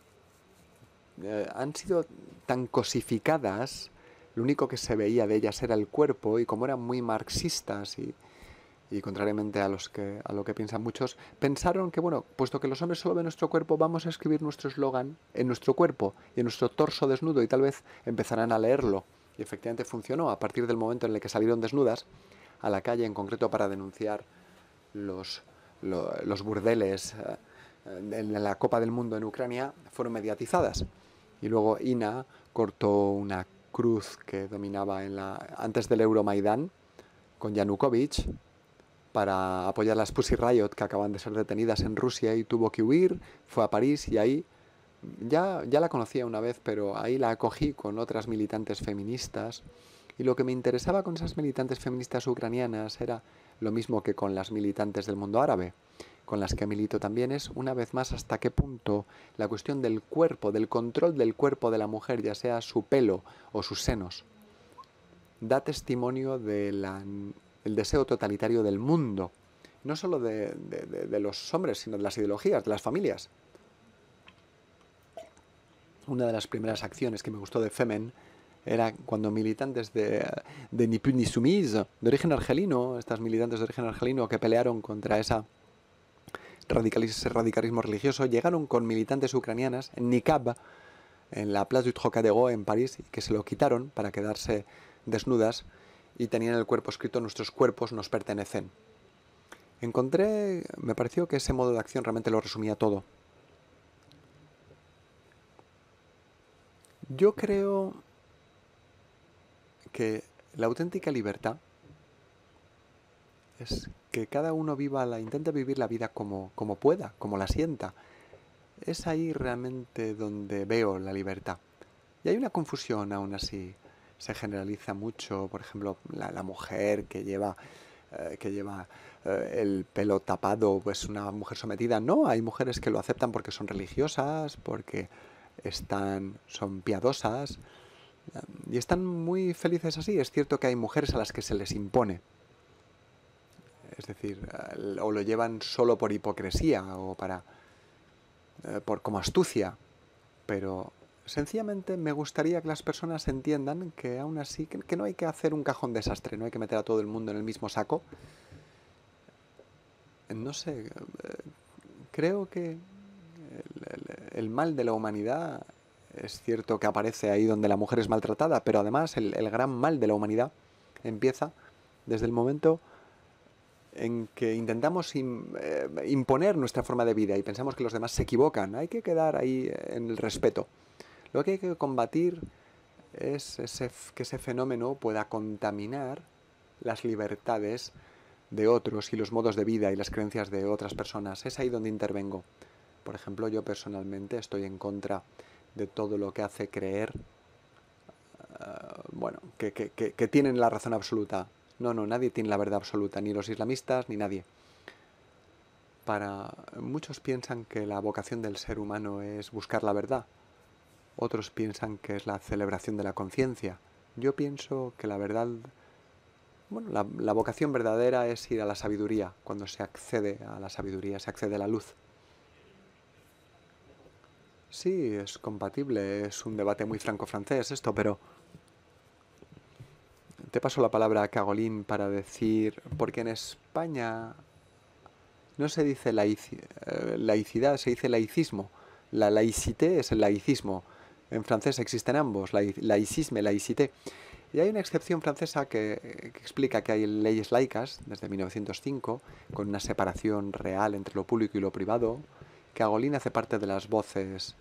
han sido tan cosificadas, lo único que se veía de ellas era el cuerpo, y como eran muy marxistas y contrariamente a lo que piensan muchos, pensaron que, bueno, puesto que los hombres solo ven nuestro cuerpo, vamos a escribir nuestro eslogan en nuestro cuerpo y en nuestro torso desnudo, y tal vez empezarán a leerlo. Y efectivamente funcionó a partir del momento en el que salieron desnudas a la calle, en concreto para denunciar los burdeles en la Copa del Mundo en Ucrania, fueron mediatizadas. Y luego Ina cortó una cruz que dominaba antes del Euromaidán con Yanukovych para apoyar las Pussy Riot, que acaban de ser detenidas en Rusia, y tuvo que huir, fue a París, y ahí ya la conocía una vez, pero ahí la acogí con otras militantes feministas, y lo que me interesaba con esas militantes feministas ucranianas era lo mismo que con las militantes del mundo árabe, con las que milito también, es una vez más hasta qué punto la cuestión del cuerpo, del control del cuerpo de la mujer, ya sea su pelo o sus senos, da testimonio del deseo totalitario del mundo, no solo de los hombres, sino de las ideologías, de las familias. Una de las primeras acciones que me gustó de Femen era cuando militantes de Ni Plus Ni Soumise, de origen argelino, estas militantes de origen argelino que pelearon contra ese radicalismo religioso, llegaron con militantes ucranianas en niqab, en la Place du Trocadéro en París, y que se lo quitaron para quedarse desnudas, y tenían el cuerpo escrito: nuestros cuerpos nos pertenecen. Me pareció que ese modo de acción realmente lo resumía todo. Yo creo que la auténtica libertad es que cada uno intente vivir la vida como pueda, como la sienta. Es ahí realmente donde veo la libertad. Y hay una confusión aún así. Se generaliza mucho, por ejemplo, la mujer que lleva el pelo tapado, pues una mujer sometida. No, hay mujeres que lo aceptan porque son religiosas, porque son piadosas, y están muy felices así. Es cierto que hay mujeres a las que se les impone, es decir, o lo llevan solo por hipocresía o como astucia, pero sencillamente me gustaría que las personas entiendan que aún así, que no hay que hacer un cajón desastre, no hay que meter a todo el mundo en el mismo saco. No sé, creo que el mal de la humanidad es cierto que aparece ahí donde la mujer es maltratada, pero además el gran mal de la humanidad empieza desde el momento en que intentamos imponer nuestra forma de vida y pensamos que los demás se equivocan. Hay que quedar ahí en el respeto. Lo que hay que combatir es que ese fenómeno pueda contaminar las libertades de otros y los modos de vida y las creencias de otras personas. Es ahí donde intervengo. Por ejemplo, yo personalmente estoy en contra de todo lo que hace creer que tienen la razón absoluta. No, nadie tiene la verdad absoluta, ni los islamistas, ni nadie. Muchos piensan que la vocación del ser humano es buscar la verdad. Otros piensan que es la celebración de la conciencia. Yo pienso que la verdad, la vocación verdadera es ir a la sabiduría. Cuando se accede a la sabiduría, se accede a la luz. Sí, es compatible, es un debate muy franco-francés esto, pero te paso la palabra a Caroline para decir, porque en España no se dice laicidad, se dice laicismo. La laïcité es el laicismo. En francés existen ambos, laïcisme, laïcité. Y hay una excepción francesa que explica que hay leyes laicas desde 1905, con una separación real entre lo público y lo privado, que Agolín hace parte de las voces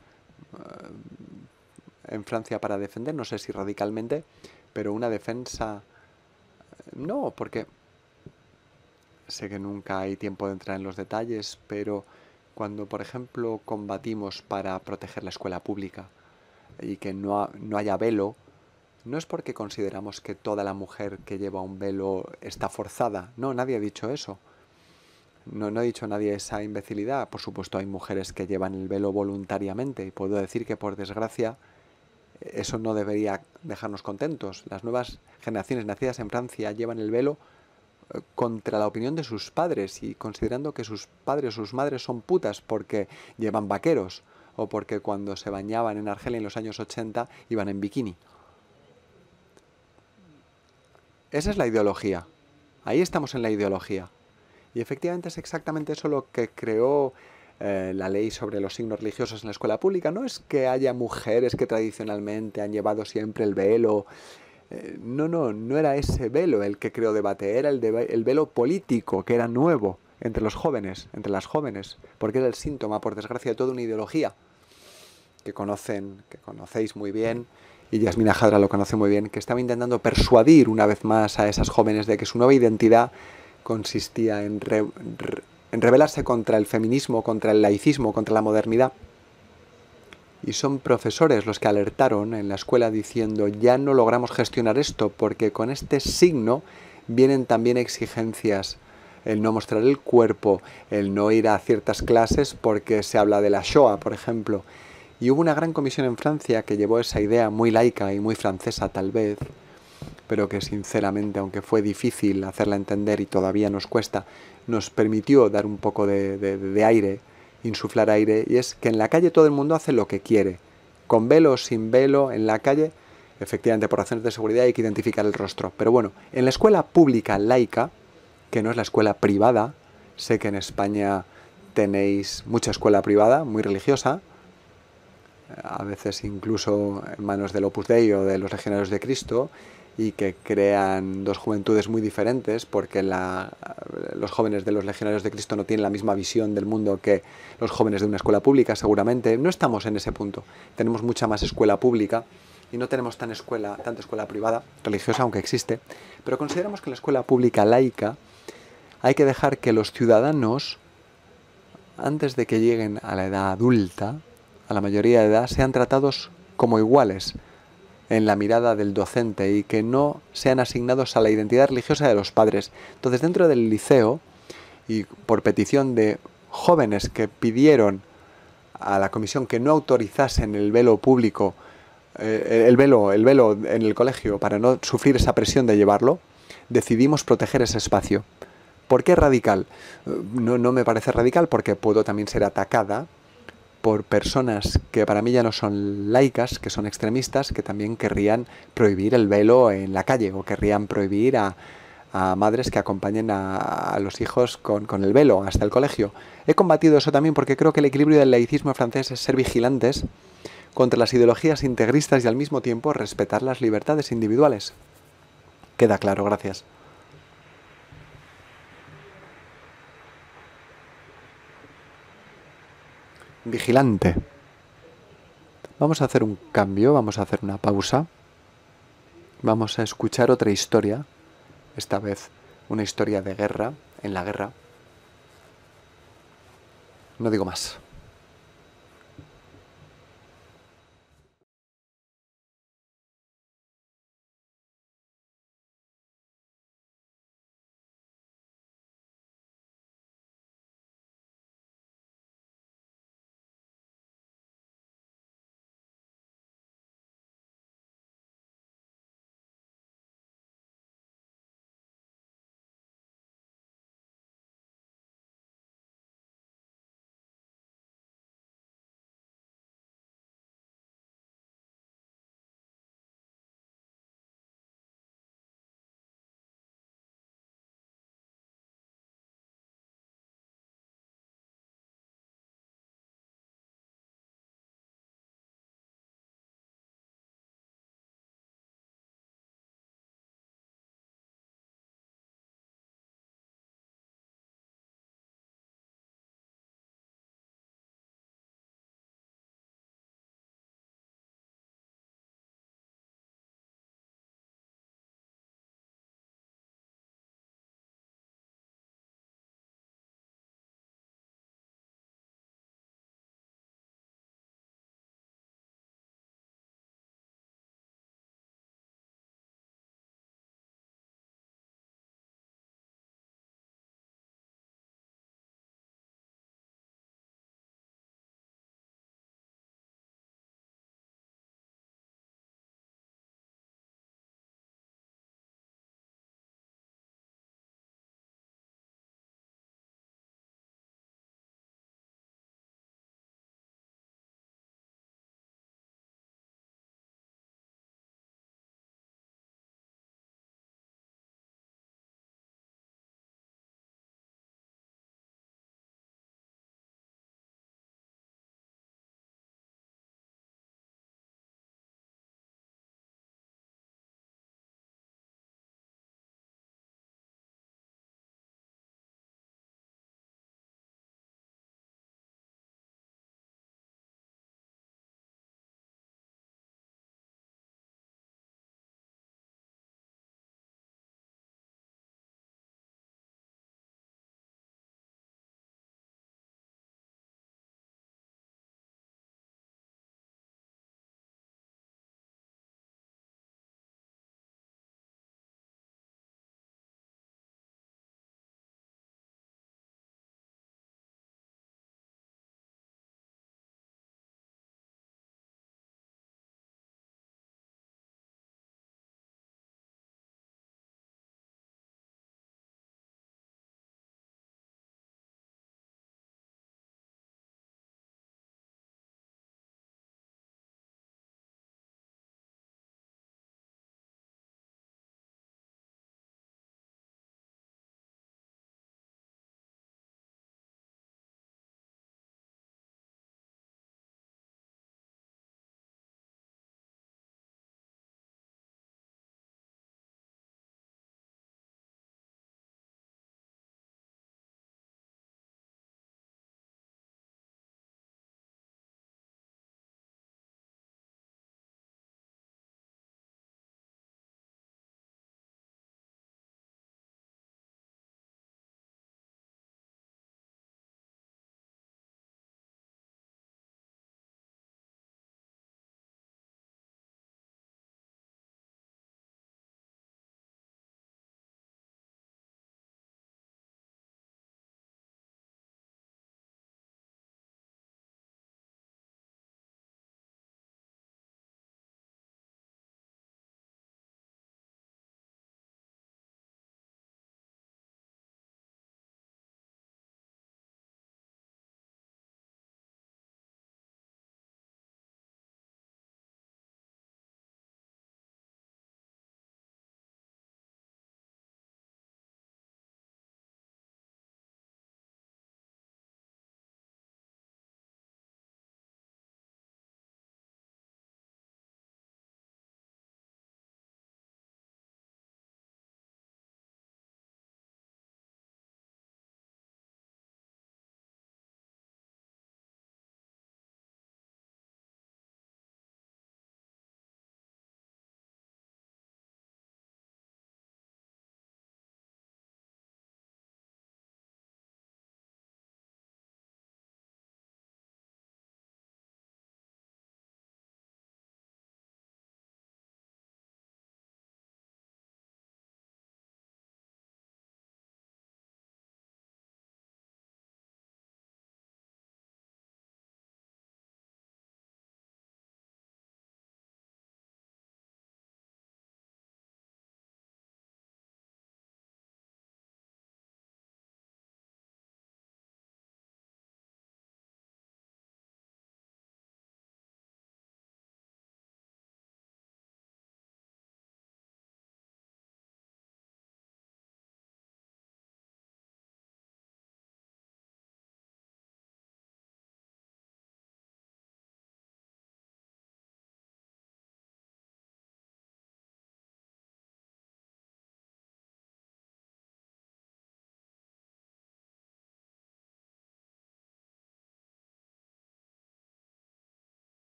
en Francia para defender, no sé si radicalmente, pero una defensa... No, porque sé que nunca hay tiempo de entrar en los detalles, pero cuando, por ejemplo, combatimos para proteger la escuela pública y que no haya velo, no es porque consideramos que toda la mujer que lleva un velo está forzada. No, nadie ha dicho eso. No ha dicho nadie esa imbecilidad. Por supuesto, hay mujeres que llevan el velo voluntariamente y puedo decir que, por desgracia, eso no debería dejarnos contentos. Las nuevas generaciones nacidas en Francia llevan el velo contra la opinión de sus padres y considerando que sus padres o sus madres son putas porque llevan vaqueros o porque cuando se bañaban en Argelia en los años 80 iban en bikini. Esa es la ideología. Ahí estamos en la ideología. Y efectivamente es exactamente eso lo que creó la ley sobre los signos religiosos en la escuela pública. No es que haya mujeres que tradicionalmente han llevado siempre el velo. No era ese velo el que creó debate, era el velo político, que era nuevo entre los jóvenes, entre las jóvenes, porque era el síntoma, por desgracia, de toda una ideología que conocéis muy bien, y Yasmina Jadra lo conoce muy bien, que estaba intentando persuadir una vez más a esas jóvenes de que su nueva identidad consistía en rebelarse contra el feminismo, contra el laicismo, contra la modernidad. Y son profesores los que alertaron en la escuela diciendo ya no logramos gestionar esto porque con este signo vienen también exigencias, el no mostrar el cuerpo, el no ir a ciertas clases porque se habla de la Shoah, por ejemplo. Y hubo una gran comisión en Francia que llevó esa idea muy laica y muy francesa tal vez, pero que sinceramente, aunque fue difícil hacerla entender y todavía nos cuesta, nos permitió dar un poco de aire, insuflar aire, y es que en la calle todo el mundo hace lo que quiere, con velo o sin velo, en la calle, efectivamente por razones de seguridad hay que identificar el rostro, pero bueno, en la escuela pública laica, que no es la escuela privada, sé que en España tenéis mucha escuela privada, muy religiosa, a veces incluso en manos del Opus Dei o de los Legionarios de Cristo, y que crean dos juventudes muy diferentes porque los jóvenes de los Legionarios de Cristo no tienen la misma visión del mundo que los jóvenes de una escuela pública, seguramente. No estamos en ese punto. Tenemos mucha más escuela pública y no tenemos tanta escuela privada, religiosa, aunque existe, pero consideramos que en la escuela pública laica hay que dejar que los ciudadanos, antes de que lleguen a la edad adulta, a la mayoría de edad, sean tratados como iguales en la mirada del docente y que no sean asignados a la identidad religiosa de los padres. Entonces, dentro del liceo, y por petición de jóvenes que pidieron a la comisión que no autorizasen el velo público, el velo en el colegio para no sufrir esa presión de llevarlo, decidimos proteger ese espacio. ¿Por qué radical? No me parece radical porque puedo también ser atacada por personas que para mí ya no son laicas, que son extremistas, que también querrían prohibir el velo en la calle o querrían prohibir a madres que acompañen a los hijos con el velo hasta el colegio. He combatido eso también porque creo que el equilibrio del laicismo francés es ser vigilantes contra las ideologías integristas y al mismo tiempo respetar las libertades individuales. Queda claro, gracias. Vigilante. Vamos a hacer un cambio, vamos a hacer una pausa. Vamos a escuchar otra historia, esta vez una historia de guerra, en la guerra. No digo más.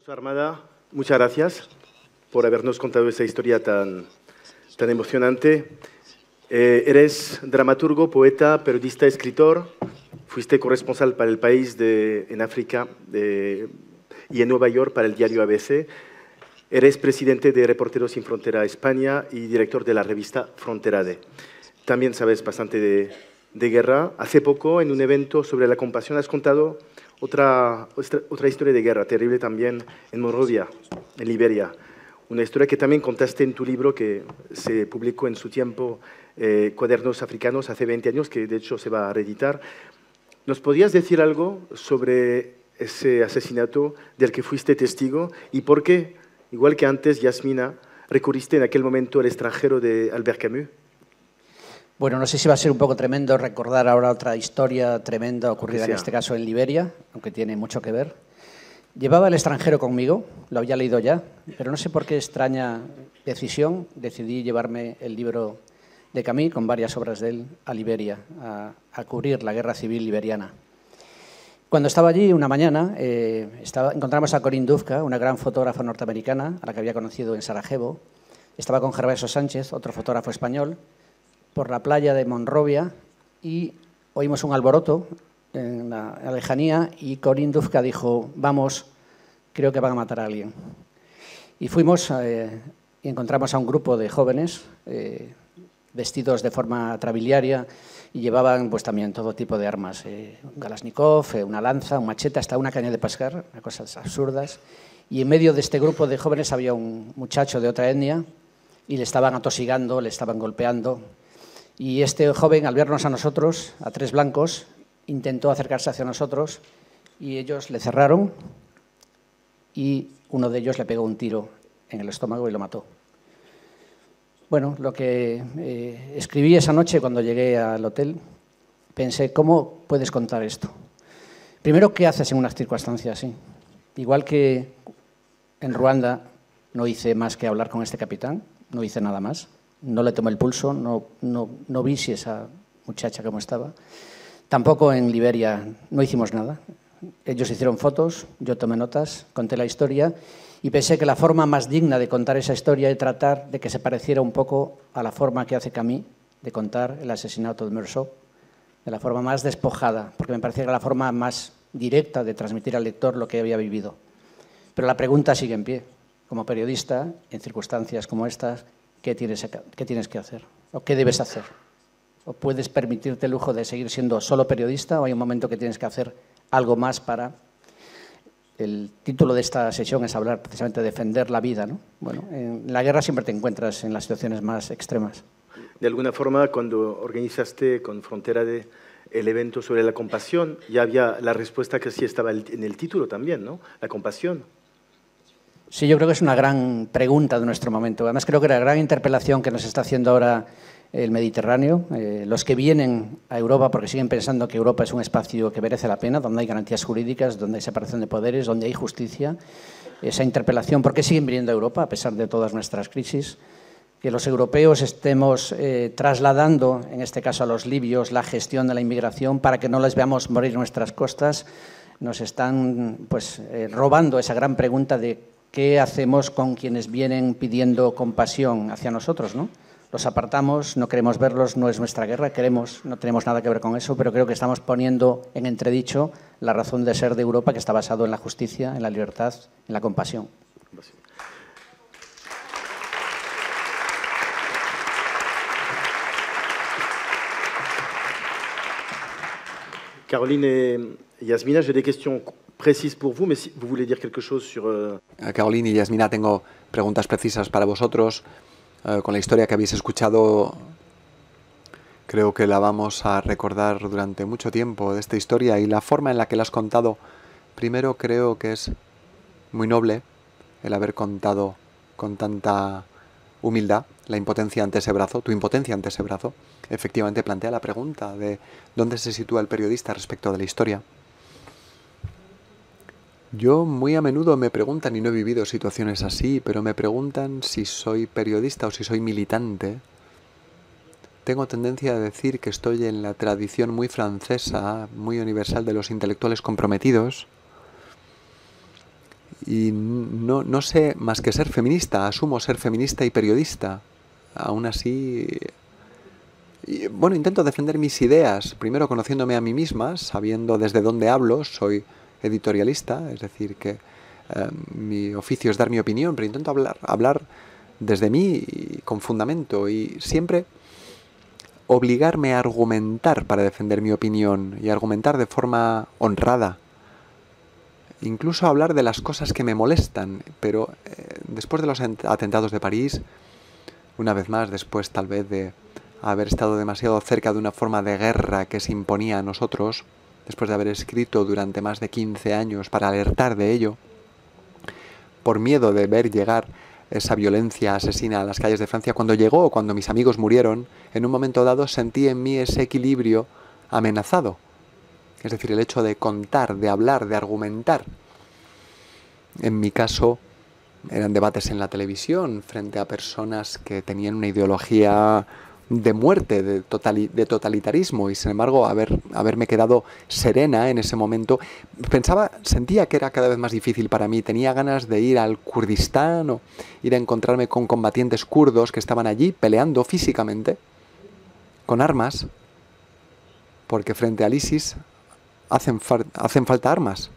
Fuerza Armada, muchas gracias por habernos contado esa historia tan emocionante. Eres dramaturgo, poeta, periodista, escritor. Fuiste corresponsal para El País en África y en Nueva York para el diario ABC. Eres presidente de Reporteros Sin Frontera España y director de la revista Fronterade. También sabes bastante de guerra. Hace poco, en un evento sobre la compasión, has contado otra historia de guerra terrible también en Monrovia, en Liberia. Una historia que también contaste en tu libro que se publicó en su tiempo, Cuadernos Africanos, hace 20 años, que de hecho se va a reeditar. ¿Nos podrías decir algo sobre ese asesinato del que fuiste testigo y por qué, igual que antes, Yasmina, recurriste en aquel momento al extranjero de Albert Camus? Bueno, no sé si va a ser un poco tremendo recordar ahora otra historia tremenda ocurrida en este caso en Liberia, aunque tiene mucho que ver. Llevaba El extranjero conmigo, lo había leído ya, pero no sé por qué extraña decisión decidí llevarme el libro de Camus con varias obras de él a Liberia, a cubrir la guerra civil liberiana. Cuando estaba allí una mañana, encontramos a Corinne Dufka, una gran fotógrafa norteamericana, a la que había conocido en Sarajevo. Estaba con Gervaso Sánchez, otro fotógrafo español, por la playa de Monrovia y oímos un alboroto en la lejanía y Corinne Dufka dijo, vamos, creo que van a matar a alguien. Y fuimos y encontramos a un grupo de jóvenes vestidos de forma trabiliaria y llevaban pues también todo tipo de armas, un Kalashnikov, una lanza, un machete, hasta una caña de pescar, cosas absurdas. Y en medio de este grupo de jóvenes había un muchacho de otra etnia y le estaban atosigando, le estaban golpeando. Y este joven, al vernos a nosotros, a tres blancos, intentó acercarse hacia nosotros y ellos le cerraron y uno de ellos le pegó un tiro en el estómago y lo mató. Bueno, lo que escribí esa noche cuando llegué al hotel, pensé, ¿cómo puedes contar esto? Primero, ¿qué haces en una circunstancia así? Igual que en Ruanda no hice más que hablar con este capitán, no hice nada más. No le tomé el pulso, no vi si esa muchacha cómo estaba. Tampoco en Liberia no hicimos nada. Ellos hicieron fotos, yo tomé notas, conté la historia y pensé que la forma más digna de contar esa historia es tratar de que se pareciera un poco a la forma que hace Camus de contar el asesinato de Meursault, de la forma más despojada, porque me parecía que era la forma más directa de transmitir al lector lo que había vivido. Pero la pregunta sigue en pie. Como periodista, en circunstancias como estas, ¿qué tienes que hacer? ¿O qué debes hacer? ¿O puedes permitirte el lujo de seguir siendo solo periodista o hay un momento que tienes que hacer algo más para... El título de esta sesión es hablar precisamente de defender la vida, ¿no? Bueno, en la guerra siempre te encuentras en las situaciones más extremas. De alguna forma, cuando organizaste con Fronterade el evento sobre la compasión, ya había la respuesta que sí estaba en el título también, ¿no? La compasión. Sí, yo creo que es una gran pregunta de nuestro momento. Además, creo que la gran interpelación que nos está haciendo ahora el Mediterráneo, los que vienen a Europa porque siguen pensando que Europa es un espacio que merece la pena, donde hay garantías jurídicas, donde hay separación de poderes, donde hay justicia. Esa interpelación, ¿por qué siguen viniendo a Europa a pesar de todas nuestras crisis? Que los europeos estemos trasladando, en este caso a los libios, la gestión de la inmigración para que no les veamos morir en nuestras costas, nos están pues, robando esa gran pregunta de qué hacemos con quienes vienen pidiendo compasión hacia nosotros, ¿no? Los apartamos, no queremos verlos, no es nuestra guerra, no tenemos nada que ver con eso, pero creo que estamos poniendo en entredicho la razón de ser de Europa, que está basado en la justicia, en la libertad, en la compasión. Caroline et Yasmina, j'ai des questions précises pour vous, mais si vous voulez dire quelque chose sur... Caroline y Yasmina, tengo preguntas precisas para vosotros. Con la historia que habéis escuchado, creo que la vamos a recordar durante mucho tiempo de esta historia y la forma en la que la has contado. Primero, creo que es muy noble el haber contado con tanta humildad la impotencia ante ese brazo, tu impotencia ante ese brazo. Efectivamente plantea la pregunta de dónde se sitúa el periodista respecto de la historia. Yo muy a menudo me preguntan, y no he vivido situaciones así, pero me preguntan si soy periodista o si soy militante. Tengo tendencia a decir que estoy en la tradición muy francesa, muy universal de los intelectuales comprometidos. y no sé más que ser feminista, asumo ser feminista y periodista. Aún así, bueno, intento defender mis ideas, primero conociéndome a mí misma, sabiendo desde dónde hablo. Soy editorialista, es decir, que mi oficio es dar mi opinión, pero intento hablar desde mí y con fundamento, y siempre obligarme a argumentar para defender mi opinión, y argumentar de forma honrada. Incluso hablar de las cosas que me molestan, pero después de los atentados de París, una vez más, después tal vez de haber estado demasiado cerca de una forma de guerra que se imponía a nosotros, después de haber escrito durante más de 15 años para alertar de ello, por miedo de ver llegar esa violencia asesina a las calles de Francia, cuando llegó, cuando mis amigos murieron, en un momento dado sentí en mí ese equilibrio amenazado. Es decir, el hecho de contar, de hablar, de argumentar. En mi caso, eran debates en la televisión frente a personas que tenían una ideología de muerte, de totalitarismo, y sin embargo haberme quedado serena en ese momento. Sentía que era cada vez más difícil para mí. Tenía ganas de ir al Kurdistán o ir a encontrarme con combatientes kurdos que estaban allí peleando físicamente, con armas, porque frente al ISIS hacen falta armas.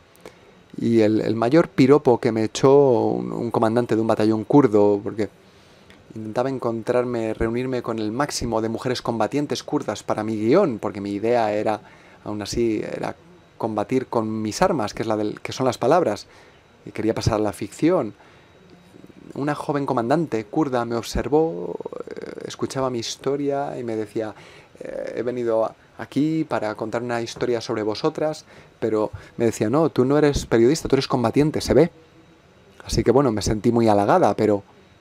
Y el mayor piropo que me echó un comandante de un batallón kurdo, porque intentaba reunirme con el máximo de mujeres combatientes kurdas para mi guión, porque mi idea era, aún así, era combatir con mis armas, que son las palabras, y quería pasar a la ficción. Una joven comandante kurda me observó, escuchaba mi historia y me decía: he venido aquí para contar una historia sobre vosotras, pero me decía: no, tú no eres periodista, tú eres combatiente, se ve. Así que bueno, me sentí muy halagada, pero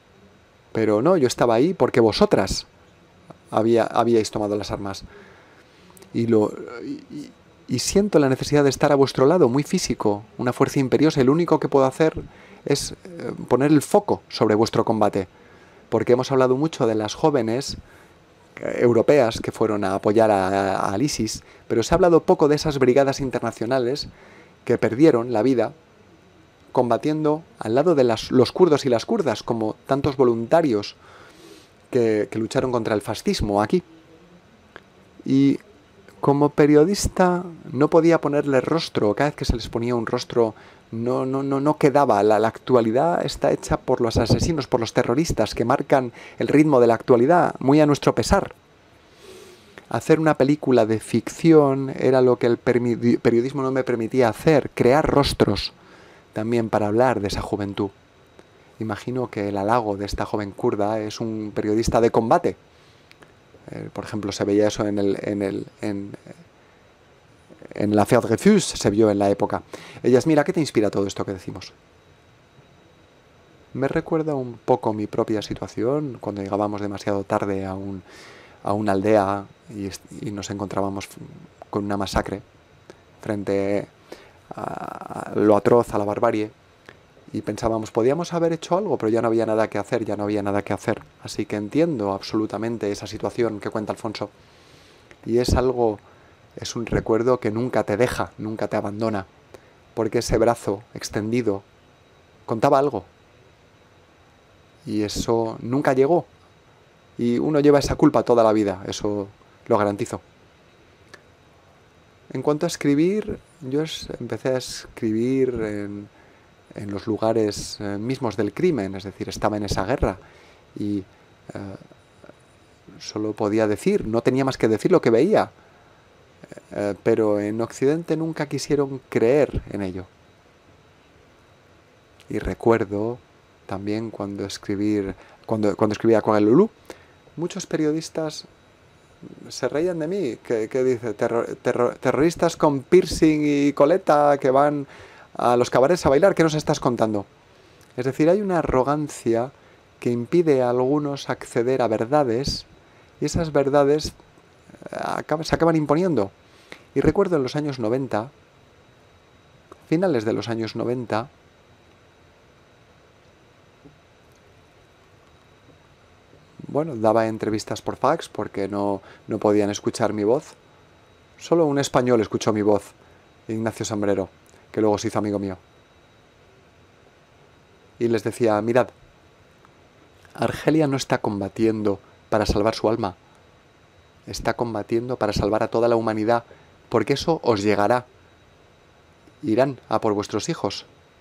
no, yo estaba ahí porque vosotras habíais tomado las armas. Y siento la necesidad de estar a vuestro lado, muy físico, una fuerza imperiosa. El único que puedo hacer es poner el foco sobre vuestro combate, porque hemos hablado mucho de las jóvenes europeas que fueron a apoyar al ISIS, pero se ha hablado poco de esas brigadas internacionales que perdieron la vida combatiendo al lado de los kurdos y las kurdas, como tantos voluntarios que lucharon contra el fascismo aquí. Y como periodista no podía ponerle rostro. Cada vez que se les ponía un rostro no quedaba. La actualidad está hecha por los asesinos, por los terroristas, que marcan el ritmo de la actualidad, muy a nuestro pesar. Hacer una película de ficción era lo que el periodismo no me permitía hacer, crear rostros también para hablar de esa juventud. Imagino que el halago de esta joven kurda es un periodista de combate. Por ejemplo, se veía eso en la Affaire Dreyfus, se vio en la época. Yasmira, ¿qué te inspira todo esto que decimos? Me recuerda un poco mi propia situación, cuando llegábamos demasiado tarde a una aldea y nos encontrábamos con una masacre frente a lo atroz, a la barbarie, y pensábamos, podíamos haber hecho algo, pero ya no había nada que hacer, Así que entiendo absolutamente esa situación que cuenta Alfonso, y es un recuerdo que nunca te deja, nunca te abandona, porque ese brazo extendido contaba algo, y eso nunca llegó, y uno lleva esa culpa toda la vida, eso lo garantizo. En cuanto a escribir, yo empecé a escribir en los lugares mismos del crimen, es decir, estaba en esa guerra y solo podía decir, no tenía más que decir lo que veía, pero en Occidente nunca quisieron creer en ello. Y recuerdo también cuando escribía con el Lulú, muchos periodistas se reían de mí, que dice, terroristas con piercing y coleta que van a los cabarets a bailar, ¿qué nos estás contando? Es decir, hay una arrogancia que impide a algunos acceder a verdades, y esas verdades se acaban imponiendo. Y recuerdo en los años 90, finales de los años 90, bueno, daba entrevistas por fax porque no podían escuchar mi voz. Solo un español escuchó mi voz, Ignacio Sambrero, que luego se hizo amigo mío. y les decía, mirad, Argelia no está combatiendo para salvar su alma, está combatiendo para salvar a toda la humanidad, porque eso os llegará. Irán a por vuestros hijos.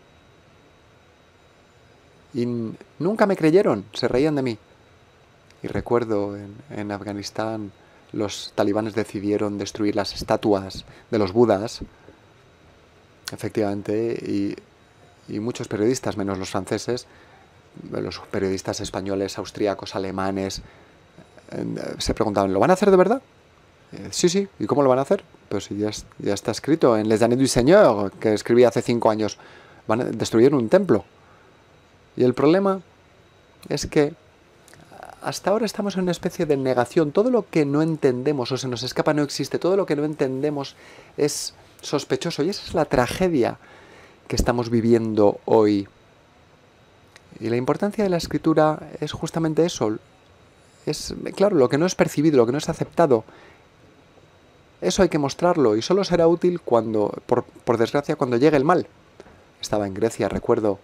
Y nunca me creyeron, se reían de mí. Y recuerdo en Afganistán los talibanes decidieron destruir las estatuas de los budas, efectivamente, y muchos periodistas, menos los franceses, los periodistas españoles, austríacos, alemanes, se preguntaban, ¿lo van a hacer de verdad? Sí, sí. ¿Y cómo lo van a hacer? Pues ya está escrito en Les Années du Seigneur, que escribí hace 5 años. Van a destruir un templo. Y el problema es que hasta ahora estamos en una especie de negación. Todo lo que no entendemos o se nos escapa no existe. Todo lo que no entendemos es sospechoso. Y esa es la tragedia que estamos viviendo hoy. Y la importancia de la escritura es justamente eso. Es, claro, lo que no es percibido, lo que no es aceptado. Eso hay que mostrarlo y solo será útil cuando, por desgracia, cuando llegue el mal. Estaba en Grecia, recuerdo,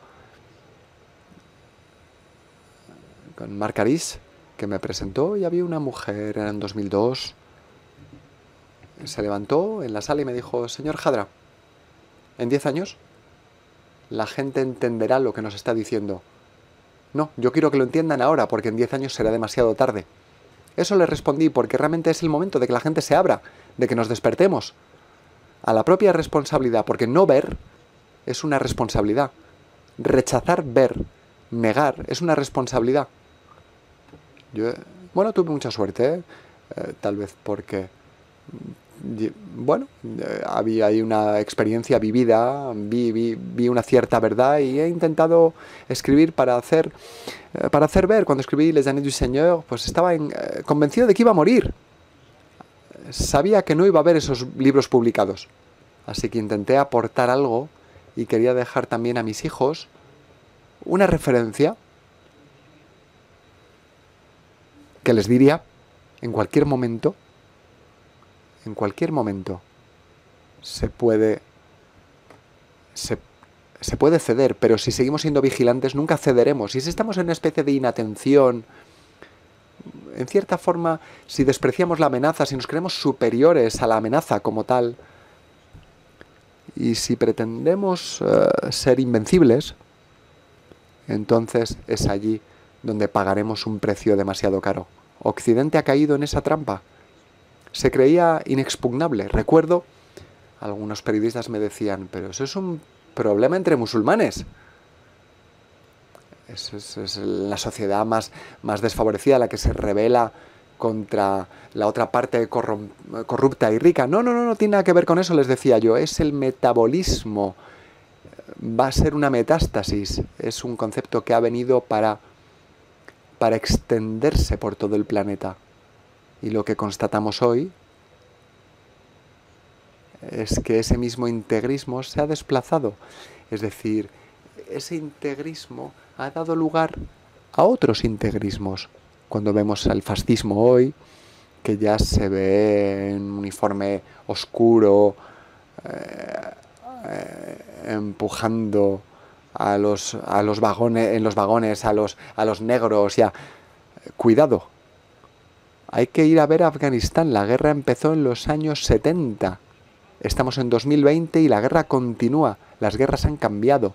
con Marcaris, que me presentó y había una mujer, era en 2002, se levantó en la sala y me dijo, señor Jadra, en 10 años la gente entenderá lo que nos está diciendo. No, yo quiero que lo entiendan ahora, porque en 10 años será demasiado tarde. Eso le respondí porque realmente es el momento de que la gente se abra, de que nos despertemos a la propia responsabilidad, porque no ver es una responsabilidad. Rechazar ver, negar, es una responsabilidad. Yo, bueno, tuve mucha suerte, tal vez porque, bueno, había ahí una experiencia vivida, vi una cierta verdad y he intentado escribir para hacer ver. Cuando escribí Les Années du Seigneur, pues estaba convencido de que iba a morir. Sabía que no iba a haber esos libros publicados. Así que intenté aportar algo y quería dejar también a mis hijos una referencia que les diría en cualquier momento se puede ceder, pero si seguimos siendo vigilantes nunca cederemos. Y si estamos en una especie de inatención, en cierta forma, si despreciamos la amenaza, si nos creemos superiores a la amenaza como tal, y si pretendemos ser invencibles, entonces es allí donde pagaremos un precio demasiado caro. Occidente ha caído en esa trampa. Se creía inexpugnable. Recuerdo, algunos periodistas me decían, pero eso es un problema entre musulmanes. Es la sociedad más desfavorecida, la que se rebela contra la otra parte corrupta y rica. No tiene nada que ver con eso, les decía yo. Es el metabolismo. Va a ser una metástasis. Es un concepto que ha venido para extenderse por todo el planeta. Y lo que constatamos hoy es que ese mismo integrismo se ha desplazado. Es decir, ese integrismo ha dado lugar a otros integrismos. Cuando vemos al fascismo hoy, que ya se ve en un uniforme oscuro, empujando a los vagones, en los vagones, a los negros, ya. Cuidado. Hay que ir a ver Afganistán. La guerra empezó en los años 70. Estamos en 2020 y la guerra continúa. Las guerras han cambiado.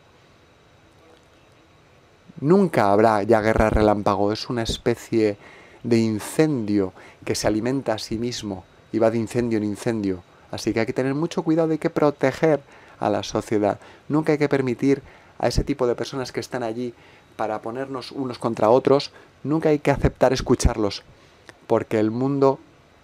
Nunca habrá ya guerra relámpago. Es una especie de incendio que se alimenta a sí mismo y va de incendio en incendio. Así que hay que tener mucho cuidado, hay que proteger a la sociedad. Nunca hay que permitir a ese tipo de personas que están allí para ponernos unos contra otros, nunca hay que aceptar escucharlos, porque el mundo,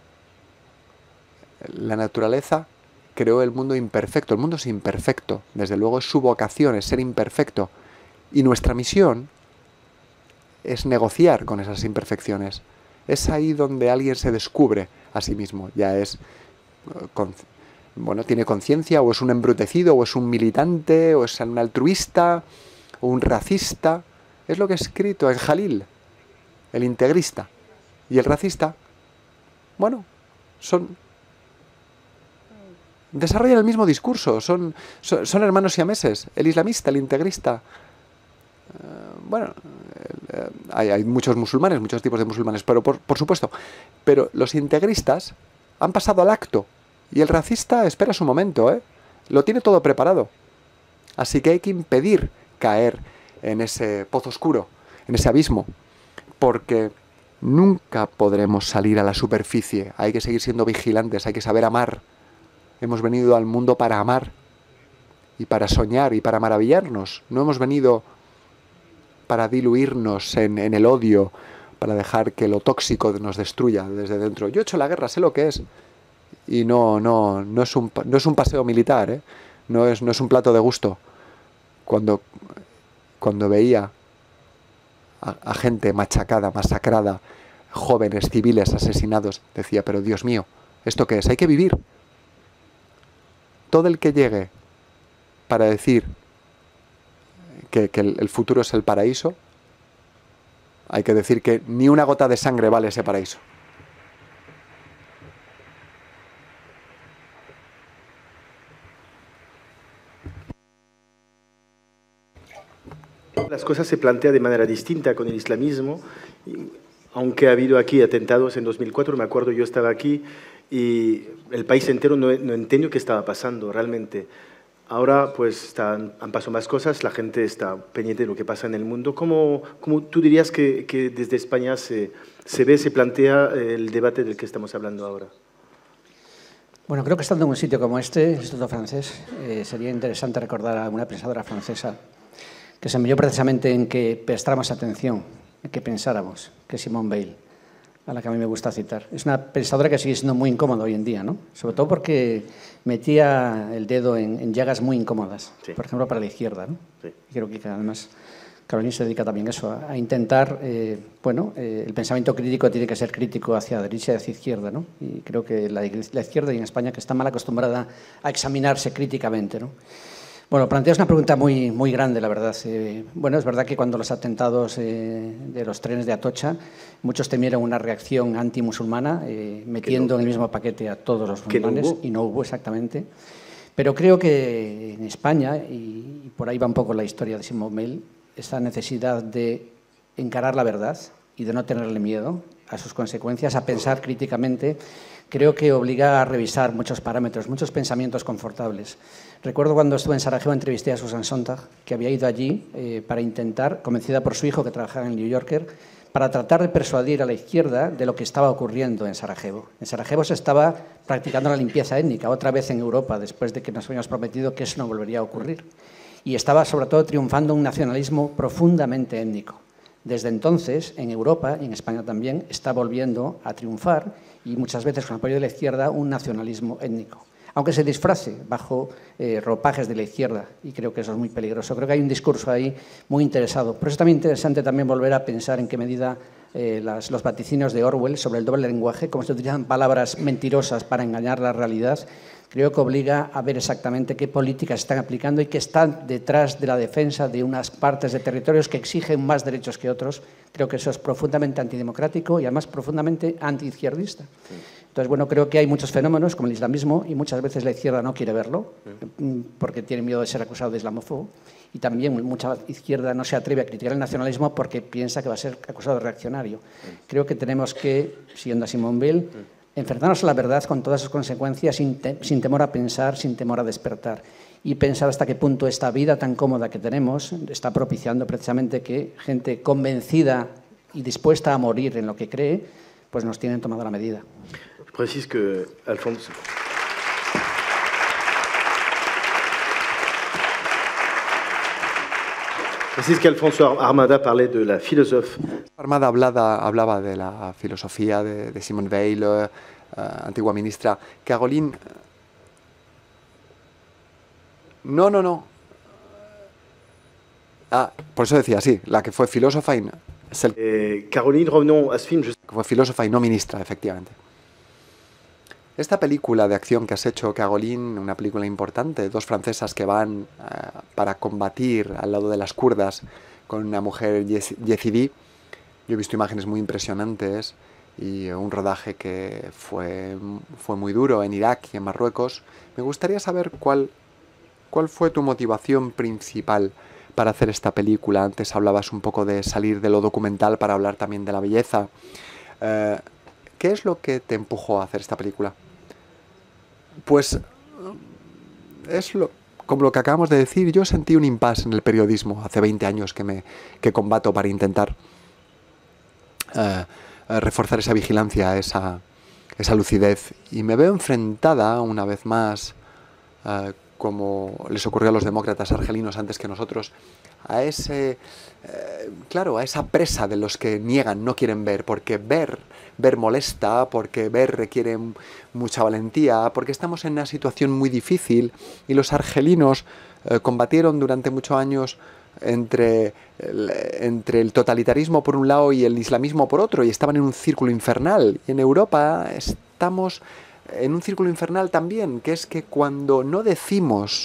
la naturaleza creó el mundo imperfecto. El mundo es imperfecto, desde luego es su vocación, es ser imperfecto. Y nuestra misión es negociar con esas imperfecciones. Es ahí donde alguien se descubre a sí mismo. Ya es, tiene conciencia, o es un embrutecido, o es un militante, o es un altruista, o un racista. Es lo que he escrito en Jalil, el integrista. Y el racista, desarrollan el mismo discurso, son hermanos siameses. El islamista, el integrista, bueno, hay muchos musulmanes, muchos tipos de musulmanes, pero por supuesto, pero los integristas han pasado al acto y el racista espera su momento, ¿eh? Lo tiene todo preparado. Así que hay que impedir caer en ese pozo oscuro, en ese abismo, porque nunca podremos salir a la superficie. Hay que seguir siendo vigilantes, hay que saber amar. Hemos venido al mundo para amar y para soñar y para maravillarnos. No hemos venido para diluirnos en el odio, para dejar que lo tóxico nos destruya desde dentro. Yo he hecho la guerra, sé lo que es. Y no es un paseo militar, ¿eh? No es un plato de gusto. Cuando veía a gente machacada, masacrada, jóvenes, civiles asesinados, decía, pero Dios mío, ¿esto qué es? Hay que vivir. Todo el que llegue para decir que el futuro es el paraíso, hay que decir que ni una gota de sangre vale ese paraíso. Las cosas se plantean de manera distinta con el islamismo, aunque ha habido aquí atentados en 2004, me acuerdo, yo estaba aquí y el país entero no entendió qué estaba pasando realmente. Ahora pues han pasado más cosas, la gente está pendiente de lo que pasa en el mundo. ¿Cómo tú dirías que desde España se ve, se plantea el debate del que estamos hablando ahora? Bueno, creo que estando en un sitio como este, el Instituto Francés, sería interesante recordar a una pensadora francesa que se empeñó precisamente en que prestáramos atención, en que pensáramos, que es Simone Weil, a la que a mí me gusta citar. Es una pensadora que sigue siendo muy incómoda hoy en día, ¿no? Sobre todo porque metía el dedo en llagas muy incómodas, sí. Por ejemplo, para la izquierda, ¿no? Sí. Y creo que además Caroline se dedica también a eso, a intentar, el pensamiento crítico tiene que ser crítico hacia derecha y hacia izquierda, ¿no? Y creo que la izquierda y en España que está mal acostumbrada a examinarse críticamente, ¿no? Bueno, planteas una pregunta muy grande, la verdad. Bueno, es verdad que cuando los atentados de los trenes de Atocha, muchos temieron una reacción antimusulmana, metiendo en el mismo paquete a todos los musulmanes, y no hubo exactamente. Pero creo que en España, y por ahí va un poco la historia de Simone Weil, esta necesidad de encarar la verdad y de no tenerle miedo a sus consecuencias, a pensar críticamente, creo que obliga a revisar muchos parámetros, muchos pensamientos confortables. Recuerdo cuando estuve en Sarajevo, entrevisté a Susan Sontag, que había ido allí para intentar, convencida por su hijo que trabajaba en el New Yorker, para tratar de persuadir a la izquierda de lo que estaba ocurriendo en Sarajevo. En Sarajevo se estaba practicando la limpieza étnica, otra vez en Europa, después de que nos habíamos prometido que eso no volvería a ocurrir. Y estaba sobre todo triunfando un nacionalismo profundamente étnico. Desde entonces, en Europa y en España también, está volviendo a triunfar, y muchas veces con apoyo de la izquierda, un nacionalismo étnico. Aunque se disfrace bajo ropajes de la izquierda, y creo que eso es muy peligroso. Creo que hay un discurso ahí muy interesado. Por eso es también interesante también volver a pensar en qué medida los vaticinios de Orwell sobre el doble lenguaje, como se utilizan palabras mentirosas para engañar la realidad, creo que obliga a ver exactamente qué políticas están aplicando y qué están detrás de la defensa de unas partes de territorios que exigen más derechos que otros. Creo que eso es profundamente antidemocrático y además profundamente antiizquierdista. Sí. Entonces, bueno, creo que hay muchos fenómenos como el islamismo y muchas veces la izquierda no quiere verlo porque tiene miedo de ser acusado de islamófobo, y también mucha izquierda no se atreve a criticar el nacionalismo porque piensa que va a ser acusado de reaccionario. Creo que tenemos que, siguiendo a Simone Weil, enfrentarnos a la verdad con todas sus consecuencias sin temor a pensar, sin temor a despertar, y pensar hasta qué punto esta vida tan cómoda que tenemos está propiciando precisamente que gente convencida y dispuesta a morir en lo que cree, pues nos tienen tomado la medida. Preciso que Alfonso... Así es que Alfonso Armada parlait de la filosofía. Armada hablaba de la filosofía de Simone Weil, antigua ministra. Caroline... No. Por eso decía, sí, la que fue filósofa y... Caroline, revenons à ce film. Que fue filósofa y no ministra, efectivamente. Esta película de acción que has hecho, Caroline, una película importante, dos francesas que van para combatir al lado de las kurdas con una mujer yezidí. Yo he visto imágenes muy impresionantes y un rodaje que fue muy duro en Irak y en Marruecos. Me gustaría saber cuál fue tu motivación principal para hacer esta película? Antes hablabas un poco de salir de lo documental para hablar también de la belleza. ¿Qué es lo que te empujó a hacer esta película? Pues es como lo que acabamos de decir. Yo sentí un impasse en el periodismo hace 20 años que combato para intentar reforzar esa vigilancia, esa lucidez, y me veo enfrentada una vez más, como les ocurrió a los demócratas argelinos antes que nosotros, a esa presa de los que niegan, no quieren ver, porque ver molesta, porque ver requiere mucha valentía, porque estamos en una situación muy difícil, y los argelinos combatieron durante muchos años entre el totalitarismo por un lado y el islamismo por otro, y estaban en un círculo infernal. Y en Europa estamos en un círculo infernal también, que es que cuando no decimos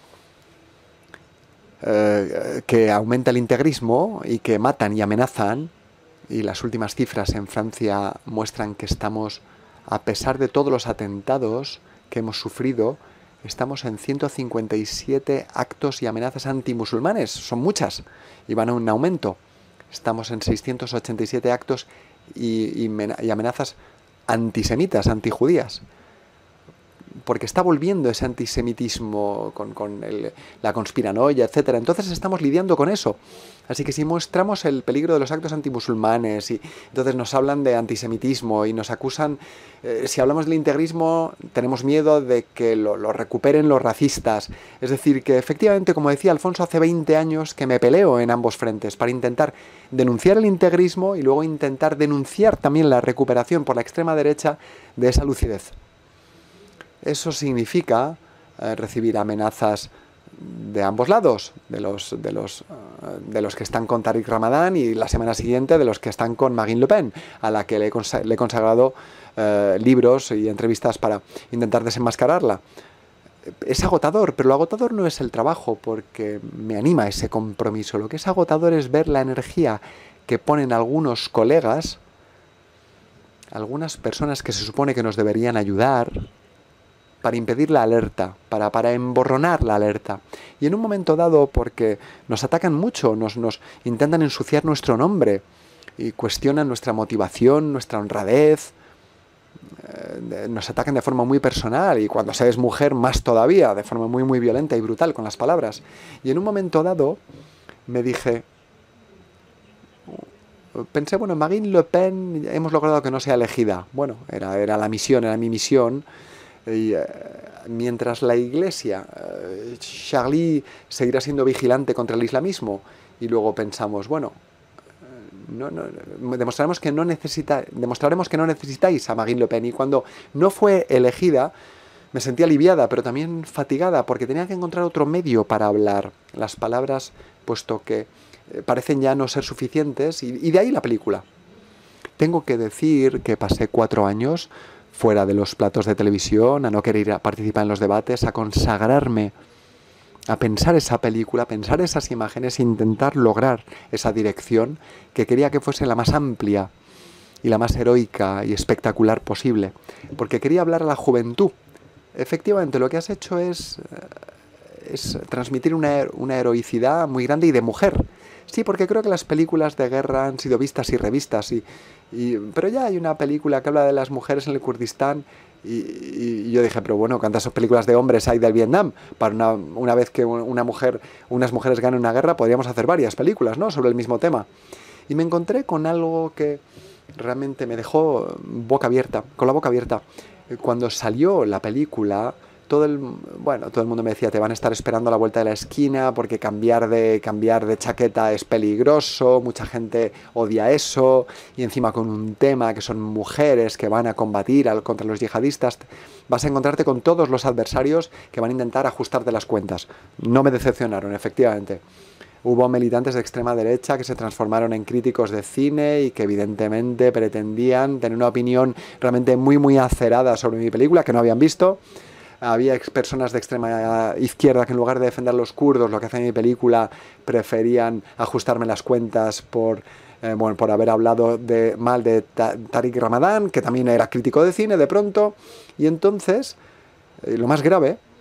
que aumenta el integrismo y que matan y amenazan, y las últimas cifras en Francia muestran que estamos, a pesar de todos los atentados que hemos sufrido, estamos en 157 actos y amenazas antimusulmanes. Son muchas y van a un aumento. Estamos en 687 actos y amenazas antisemitas, antijudías. Porque está volviendo ese antisemitismo con la conspiranoia, etcétera. Entonces estamos lidiando con eso. Así que si mostramos el peligro de los actos antimusulmanes, y entonces nos hablan de antisemitismo y nos acusan, si hablamos del integrismo, tenemos miedo de que lo recuperen los racistas. Es decir, que efectivamente, como decía Alfonso hace 20 años, que me peleo en ambos frentes para intentar denunciar el integrismo y luego intentar denunciar también la recuperación por la extrema derecha de esa lucidez. Eso significa recibir amenazas de ambos lados, de los que están con Tariq Ramadan, y la semana siguiente de los que están con Marine Le Pen, a la que le he consagrado libros y entrevistas para intentar desenmascararla. Es agotador, pero lo agotador no es el trabajo, porque me anima ese compromiso. Lo que es agotador es ver la energía que ponen algunos colegas, algunas personas que se supone que nos deberían ayudar, para impedir la alerta, para emborronar la alerta. Y en un momento dado, porque nos atacan mucho, nos intentan ensuciar nuestro nombre y cuestionan nuestra motivación, nuestra honradez, nos atacan de forma muy personal, y cuando se es mujer más todavía, de forma muy, muy violenta y brutal con las palabras. Y en un momento dado me dije, pensé, bueno, Marine Le Pen hemos logrado que no sea elegida. Bueno, era la misión, era mi misión. Y mientras la Iglesia, Charlie seguirá siendo vigilante contra el islamismo, y luego pensamos, bueno, demostraremos que no necesitáis a Marine Le Pen. Y cuando no fue elegida, me sentí aliviada, pero también fatigada, porque tenía que encontrar otro medio para hablar. Las palabras, puesto que parecen ya no ser suficientes, y de ahí la película. Tengo que decir que pasé 4 años fuera de los platos de televisión, a no querer ir a participar en los debates, a consagrarme, a pensar esa película, a pensar esas imágenes, e intentar lograr esa dirección que quería que fuese la más amplia y la más heroica y espectacular posible, porque quería hablar a la juventud. Efectivamente, lo que has hecho es transmitir una heroicidad muy grande y de mujer. Sí, porque creo que las películas de guerra han sido vistas y revistas, pero ya hay una película que habla de las mujeres en el Kurdistán, y yo dije, pero bueno, ¿cuántas películas de hombres hay del Vietnam? Para una vez que unas mujeres ganen una guerra, podríamos hacer varias películas, ¿no?, sobre el mismo tema. Y me encontré con algo que realmente me dejó con la boca abierta. Cuando salió la película, todo el mundo me decía, te van a estar esperando a la vuelta de la esquina, porque cambiar de chaqueta es peligroso, mucha gente odia eso, y encima con un tema que son mujeres que van a combatir contra los yihadistas, vas a encontrarte con todos los adversarios que van a intentar ajustarte las cuentas. No me decepcionaron, efectivamente. Hubo militantes de extrema derecha que se transformaron en críticos de cine y que evidentemente pretendían tener una opinión realmente muy, muy acerada sobre mi película, que no habían visto. Había personas de extrema izquierda que, en lugar de defender a los kurdos, lo que hacen en mi película, preferían ajustarme las cuentas por haber hablado mal de Tariq Ramadan, que también era crítico de cine de pronto. Y entonces, lo más grave,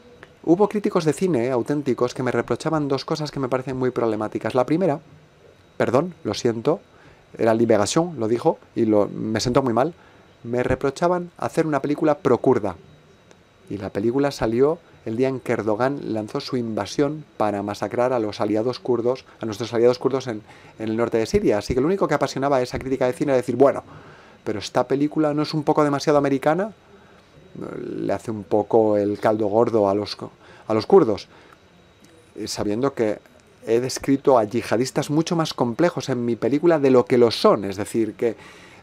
hubo críticos de cine auténticos que me reprochaban dos cosas que me parecen muy problemáticas. La primera, perdón, lo siento, era Libération, lo dijo, y me sentó muy mal, me reprochaban hacer una película pro-kurda. Y la película salió el día en que Erdogan lanzó su invasión para masacrar a los aliados kurdos, a nuestros aliados kurdos en el norte de Siria. Así que lo único que apasionaba a esa crítica de cine era decir, bueno, pero esta película no es un poco demasiado americana, le hace un poco el caldo gordo a los kurdos, sabiendo que he descrito a yihadistas mucho más complejos en mi película de lo que lo son, es decir, que,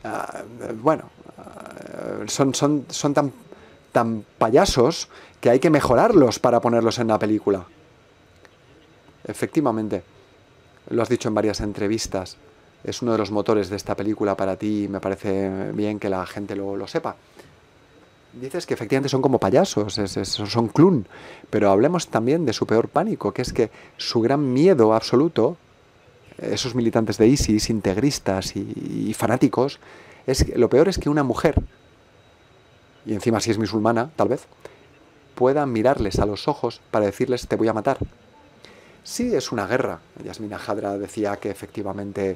son tan payasos que hay que mejorarlos para ponerlos en la película. Efectivamente, lo has dicho en varias entrevistas, es uno de los motores de esta película para ti y me parece bien que la gente lo sepa. Dices que efectivamente son como payasos, son clown, pero hablemos también de su peor pánico, que es que su gran miedo absoluto, esos militantes de ISIS, integristas y fanáticos, lo peor es que una mujer, y encima si es musulmana, tal vez, pueda mirarles a los ojos para decirles te voy a matar. Sí es una guerra. Yasmina Hadra decía que efectivamente,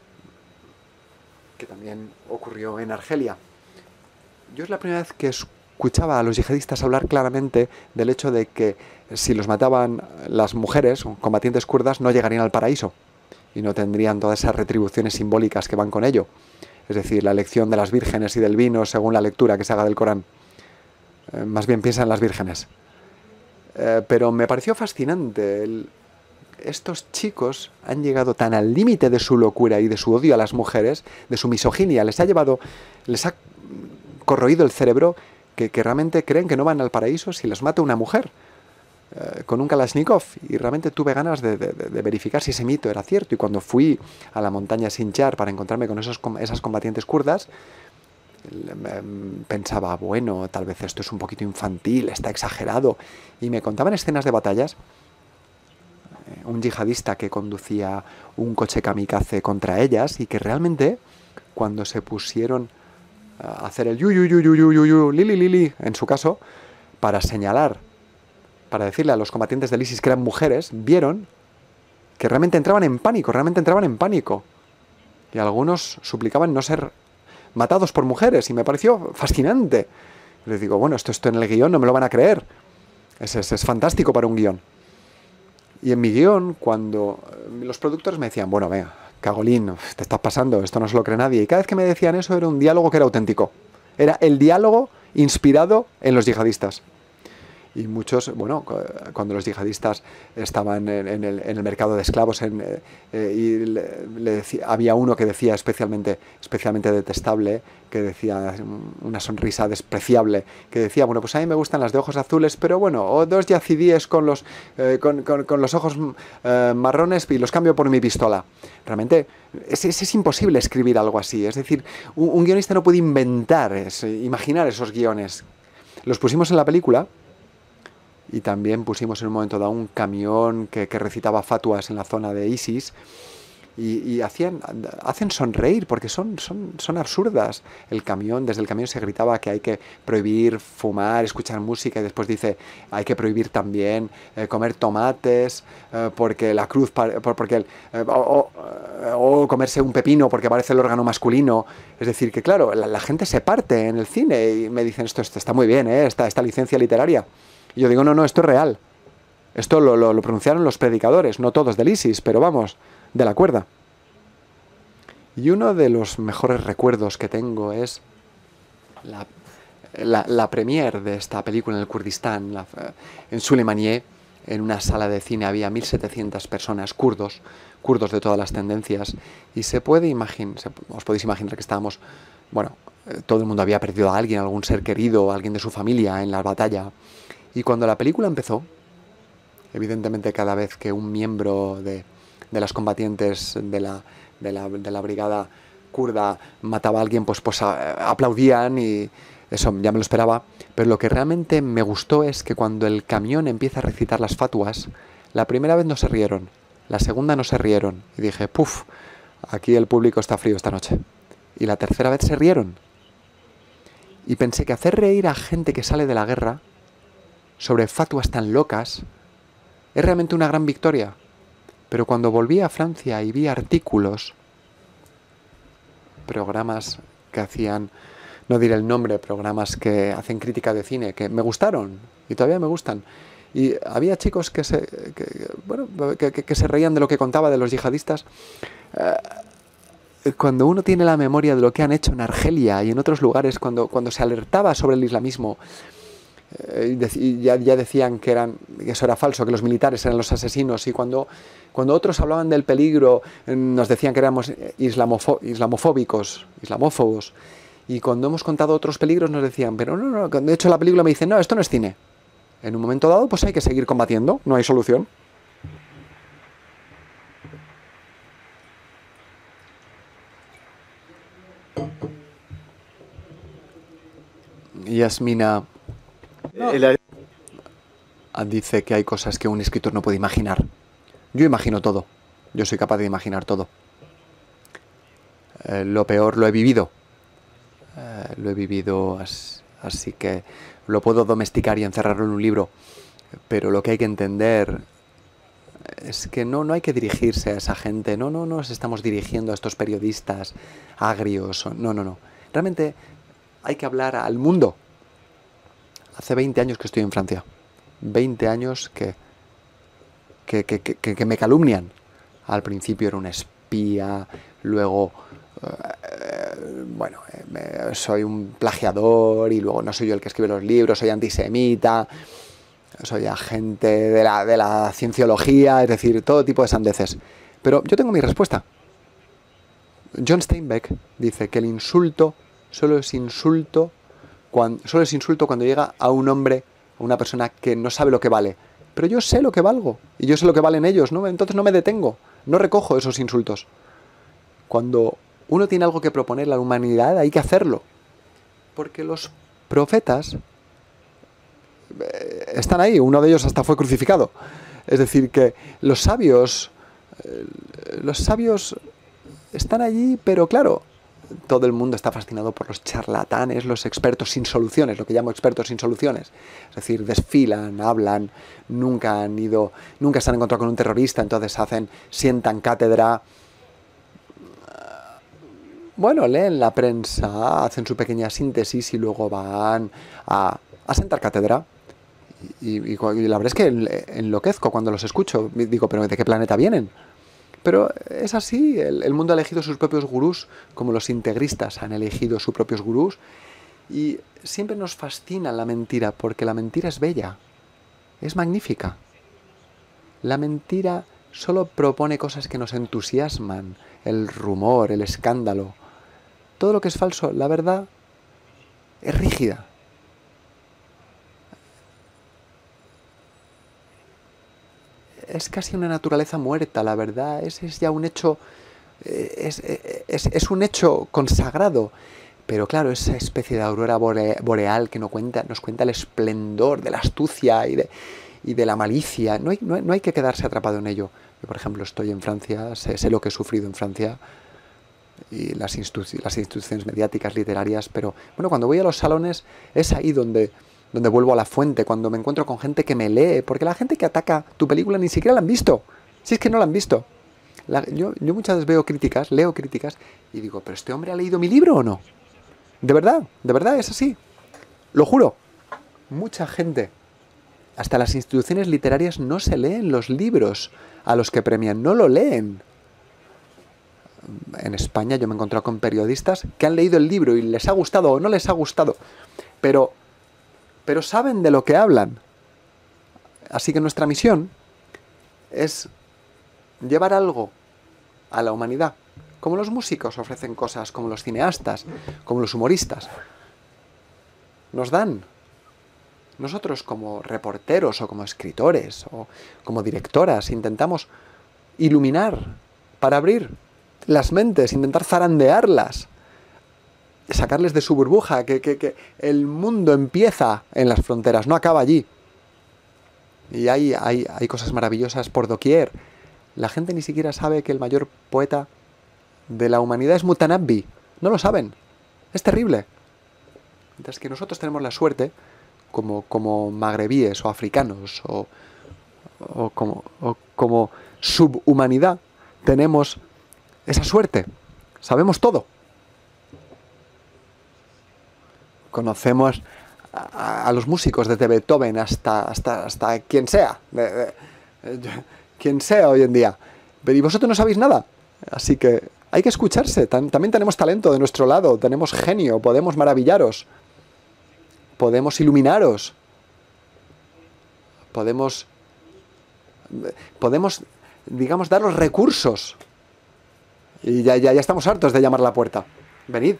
que también ocurrió en Argelia. Yo es la primera vez que escuchaba a los yihadistas hablar claramente del hecho de que si los mataban las mujeres, combatientes kurdas, no llegarían al paraíso y no tendrían todas esas retribuciones simbólicas que van con ello. Es decir, la elección de las vírgenes y del vino según la lectura que se haga del Corán. Más bien piensa en las vírgenes. Pero me pareció fascinante. Estos chicos han llegado tan al límite de su locura y de su odio a las mujeres, de su misoginia, les ha corroído el cerebro que realmente creen que no van al paraíso si les mata una mujer con un Kalashnikov. Y realmente tuve ganas de verificar si ese mito era cierto. Y cuando fui a la montaña Sinjar para encontrarme con esas combatientes kurdas, pensaba, bueno, tal vez esto es un poquito infantil, está exagerado. Y me contaban escenas de batallas. Un yihadista que conducía un coche kamikaze contra ellas y que realmente cuando se pusieron a hacer el lili, en su caso, para señalar, para decirle a los combatientes del ISIS que eran mujeres, vieron que realmente entraban en pánico. Y algunos suplicaban no ser matados por mujeres y me pareció fascinante. Les digo, bueno, esto en el guión no me lo van a creer. Es fantástico para un guión. Y en mi guión, cuando los productores me decían, bueno, venga, cagolín, te estás pasando, esto no se lo cree nadie. Y cada vez que me decían eso era un diálogo que era auténtico. Era el diálogo inspirado en los yihadistas. Y muchos, bueno, cuando los yihadistas estaban en el mercado de esclavos, había uno que decía especialmente detestable, que decía una sonrisa despreciable, que decía, bueno, pues a mí me gustan las de ojos azules, pero bueno, o dos yazidíes con los ojos marrones y los cambio por mi pistola. Realmente es imposible escribir algo así. Es decir, un guionista no puede imaginar esos guiones. Los pusimos en la película. Y también pusimos en un momento dado un camión que recitaba fatuas en la zona de ISIS y hacen sonreír porque son absurdas. Desde el camión se gritaba que hay que prohibir fumar, escuchar música y después dice hay que prohibir también comer tomates porque la cruz, o comerse un pepino porque parece el órgano masculino. Es decir, que claro, la gente se parte en el cine y me dicen esto está muy bien, esta licencia literaria. Y yo digo, no, esto es real. Esto lo pronunciaron los predicadores, no todos del ISIS, pero vamos, de la cuerda. Y uno de los mejores recuerdos que tengo es la premiere de esta película en el Kurdistán, en Suleimaniye, en una sala de cine había 1.700 personas, kurdos de todas las tendencias, y os podéis imaginar que estábamos, bueno, todo el mundo había perdido a alguien, algún ser querido, alguien de su familia en la batalla. Y cuando la película empezó, evidentemente cada vez que un miembro de las combatientes de la brigada kurda mataba a alguien, pues aplaudían y eso ya me lo esperaba. Pero lo que realmente me gustó es que cuando el camión empieza a recitar las fatuas, la primera vez no se rieron, la segunda no se rieron. Y dije, puf, aquí el público está frío esta noche. Y la tercera vez se rieron. Y pensé que hacer reír a gente que sale de la guerra sobre fatuas tan locas, es realmente una gran victoria. Pero cuando volví a Francia y vi artículos, programas que hacían, no diré el nombre, programas que hacen crítica de cine, que me gustaron y todavía me gustan. Y había chicos que se reían de lo que contaba de los yihadistas. Cuando uno tiene la memoria de lo que han hecho en Argelia y en otros lugares, cuando se alertaba sobre el islamismo, y ya decían que eso era falso, que los militares eran los asesinos, y cuando otros hablaban del peligro, nos decían que éramos islamófobos, y cuando hemos contado otros peligros nos decían, pero no, de hecho la película me dice, no, esto no es cine. En un momento dado, pues hay que seguir combatiendo, no hay solución. Yasmina dice que hay cosas que un escritor no puede imaginar. Yo imagino todo. Yo soy capaz de imaginar todo. Lo peor lo he vivido. Así que lo puedo domesticar y encerrarlo en un libro. Pero lo que hay que entender es que no hay que dirigirse a esa gente. No nos estamos dirigiendo a estos periodistas agrios. No. Realmente hay que hablar al mundo. Hace 20 años que estoy en Francia. 20 años que me calumnian. Al principio era un espía, luego, soy un plagiador, y luego no soy yo el que escribe los libros, soy antisemita, soy agente de la cienciología, es decir, todo tipo de sandeces. Pero yo tengo mi respuesta. John Steinbeck dice que el insulto solo es insulto cuando llega a un hombre, a una persona que no sabe lo que vale. Pero yo sé lo que valgo, y yo sé lo que valen ellos, ¿no? Entonces no me detengo, no recojo esos insultos. Cuando uno tiene algo que proponer a la humanidad, hay que hacerlo. Porque los profetas están ahí, uno de ellos hasta fue crucificado. Es decir, que los sabios están allí, pero claro, todo el mundo está fascinado por los charlatanes, los expertos sin soluciones, lo que llamo expertos sin soluciones. Es decir, desfilan, hablan, nunca se han encontrado con un terrorista, entonces sientan cátedra. Bueno, leen la prensa, hacen su pequeña síntesis y luego van a sentar cátedra. Y la verdad es que enloquezco cuando los escucho. Digo, ¿pero de qué planeta vienen? Pero es así, el mundo ha elegido sus propios gurús, como los integristas han elegido sus propios gurús, y siempre nos fascina la mentira, porque la mentira es bella, es magnífica. La mentira solo propone cosas que nos entusiasman, el rumor, el escándalo. Todo lo que es falso, la verdad, es rígida. Es casi una naturaleza muerta, la verdad. Es ya un hecho, es un hecho consagrado. Pero claro, esa especie de aurora boreal que nos cuenta el esplendor de la astucia y de la malicia, no hay que quedarse atrapado en ello. Yo, por ejemplo, estoy en Francia, sé lo que he sufrido en Francia, y las instituciones mediáticas, literarias, pero bueno, cuando voy a los salones es ahí donde vuelvo a la fuente, cuando me encuentro con gente que me lee, porque la gente que ataca tu película ni siquiera la han visto, si es que no la han visto. Yo muchas veces leo críticas y digo, ¿pero este hombre ha leído mi libro o no? De verdad es así, lo juro. Mucha gente, hasta las instituciones literarias, no se leen los libros a los que premian, no lo leen. En España yo me he encontrado con periodistas que han leído el libro y les ha gustado o no les ha gustado, pero saben de lo que hablan. Así que nuestra misión es llevar algo a la humanidad, como los músicos ofrecen cosas, como los cineastas, como los humoristas. Nos dan. Nosotros como reporteros o como escritores o como directoras intentamos iluminar para abrir las mentes, intentar zarandearlas, sacarles de su burbuja, que el mundo empieza en las fronteras, no acaba allí. Y hay cosas maravillosas por doquier. La gente ni siquiera sabe que el mayor poeta de la humanidad es Mutanabbi. No lo saben. Es terrible. Mientras que nosotros tenemos la suerte, como magrebíes o africanos o como subhumanidad, tenemos esa suerte. Sabemos todo. Conocemos a los músicos desde Beethoven hasta quien sea. Quien sea hoy en día. Pero y vosotros no sabéis nada. Así que hay que escucharse. También tenemos talento de nuestro lado. Tenemos genio. Podemos maravillaros. Podemos iluminaros. Podemos, digamos, daros recursos. Y ya estamos hartos de llamar a la puerta. Venid.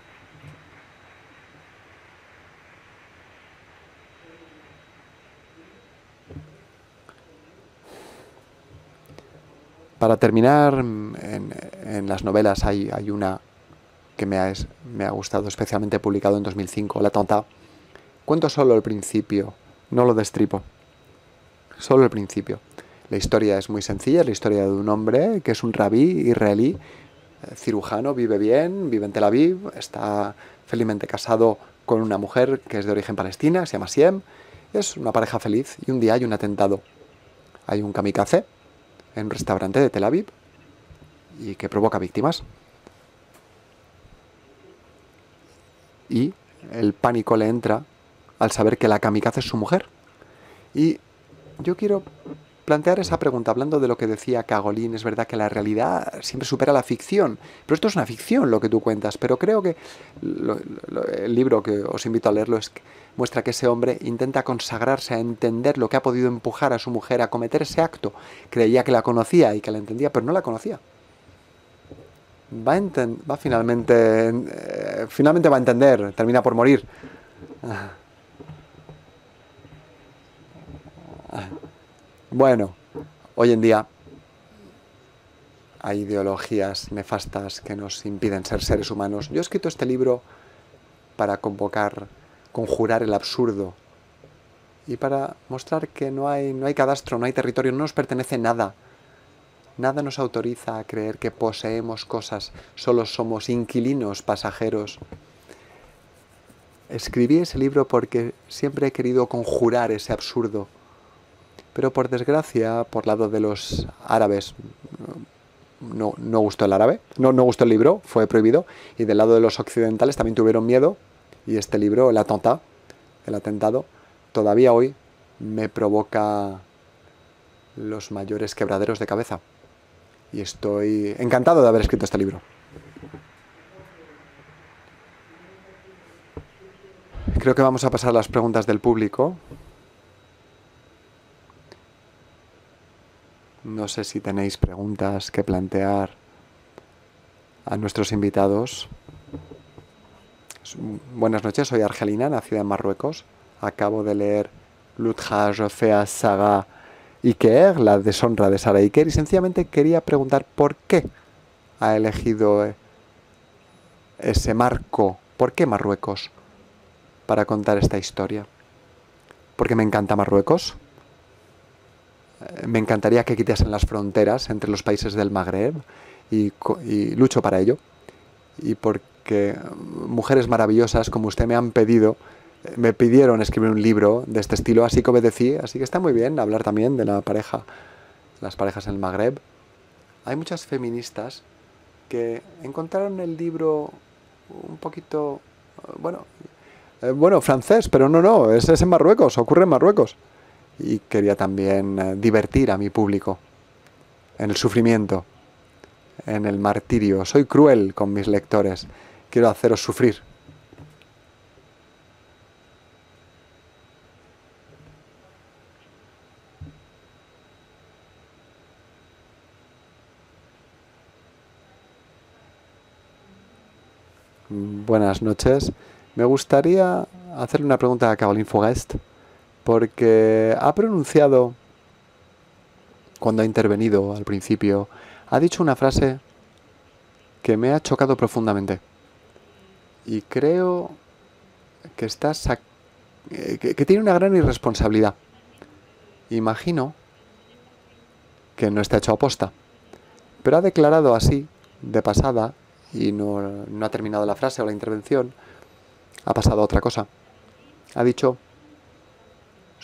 Para terminar, en las novelas hay una que me ha gustado especialmente, publicado en 2005, L'Attentat. Cuento solo el principio, no lo destripo. Solo el principio. La historia es muy sencilla, es la historia de un hombre que es un rabí israelí, cirujano, vive bien, vive en Tel Aviv, está felizmente casado con una mujer que es de origen palestina, se llama Siem. Es una pareja feliz y un día hay un atentado. Hay un kamikaze en un restaurante de Tel Aviv y que provoca víctimas. Y el pánico le entra al saber que la kamikaze es su mujer. Y yo quiero plantear esa pregunta, hablando de lo que decía Kagolín. Es verdad que la realidad siempre supera la ficción, pero esto es una ficción lo que tú cuentas, pero creo que el libro que os invito a leerlo muestra que ese hombre intenta consagrarse a entender lo que ha podido empujar a su mujer a cometer ese acto. Creía que la conocía y que la entendía, pero no la conocía. Finalmente va a entender, termina por morir. Bueno, hoy en día hay ideologías nefastas que nos impiden ser seres humanos. Yo he escrito este libro para conjurar el absurdo y para mostrar que no hay cadastro, no hay territorio, no nos pertenece nada. Nada nos autoriza a creer que poseemos cosas, solo somos inquilinos, pasajeros. Escribí ese libro porque siempre he querido conjurar ese absurdo. Pero por desgracia, por lado de los árabes, no gustó el árabe, no gustó el libro, fue prohibido. Y del lado de los occidentales también tuvieron miedo. Y este libro, el atentado, todavía hoy me provoca los mayores quebraderos de cabeza. Y estoy encantado de haber escrito este libro. Creo que vamos a pasar a las preguntas del público. No sé si tenéis preguntas que plantear a nuestros invitados. Buenas noches, soy Argelina, nacida en Marruecos. Acabo de leer L'Outrage fait à Sarah Iker, la deshonra de Sarah Iker, y sencillamente quería preguntar por qué ha elegido ese marco, por qué Marruecos, para contar esta historia. Porque me encanta Marruecos. Me encantaría que quitasen las fronteras entre los países del Magreb y lucho para ello. Y porque mujeres maravillosas como usted me pidieron escribir un libro de este estilo, así que obedecí. Así que está muy bien hablar también de las parejas en el Magreb. Hay muchas feministas que encontraron el libro un poquito, bueno, francés, pero no, es en Marruecos, ocurre en Marruecos. Y quería también divertir a mi público en el sufrimiento, en el martirio. Soy cruel con mis lectores. Quiero haceros sufrir. Buenas noches. Me gustaría hacerle una pregunta a Caroline Forest, porque ha pronunciado, cuando ha intervenido al principio, ha dicho una frase que me ha chocado profundamente. Y creo que que tiene una gran irresponsabilidad. Imagino que no está hecho a posta, pero ha declarado así, de pasada, y no ha terminado la frase o la intervención, ha pasado a otra cosa. Ha dicho: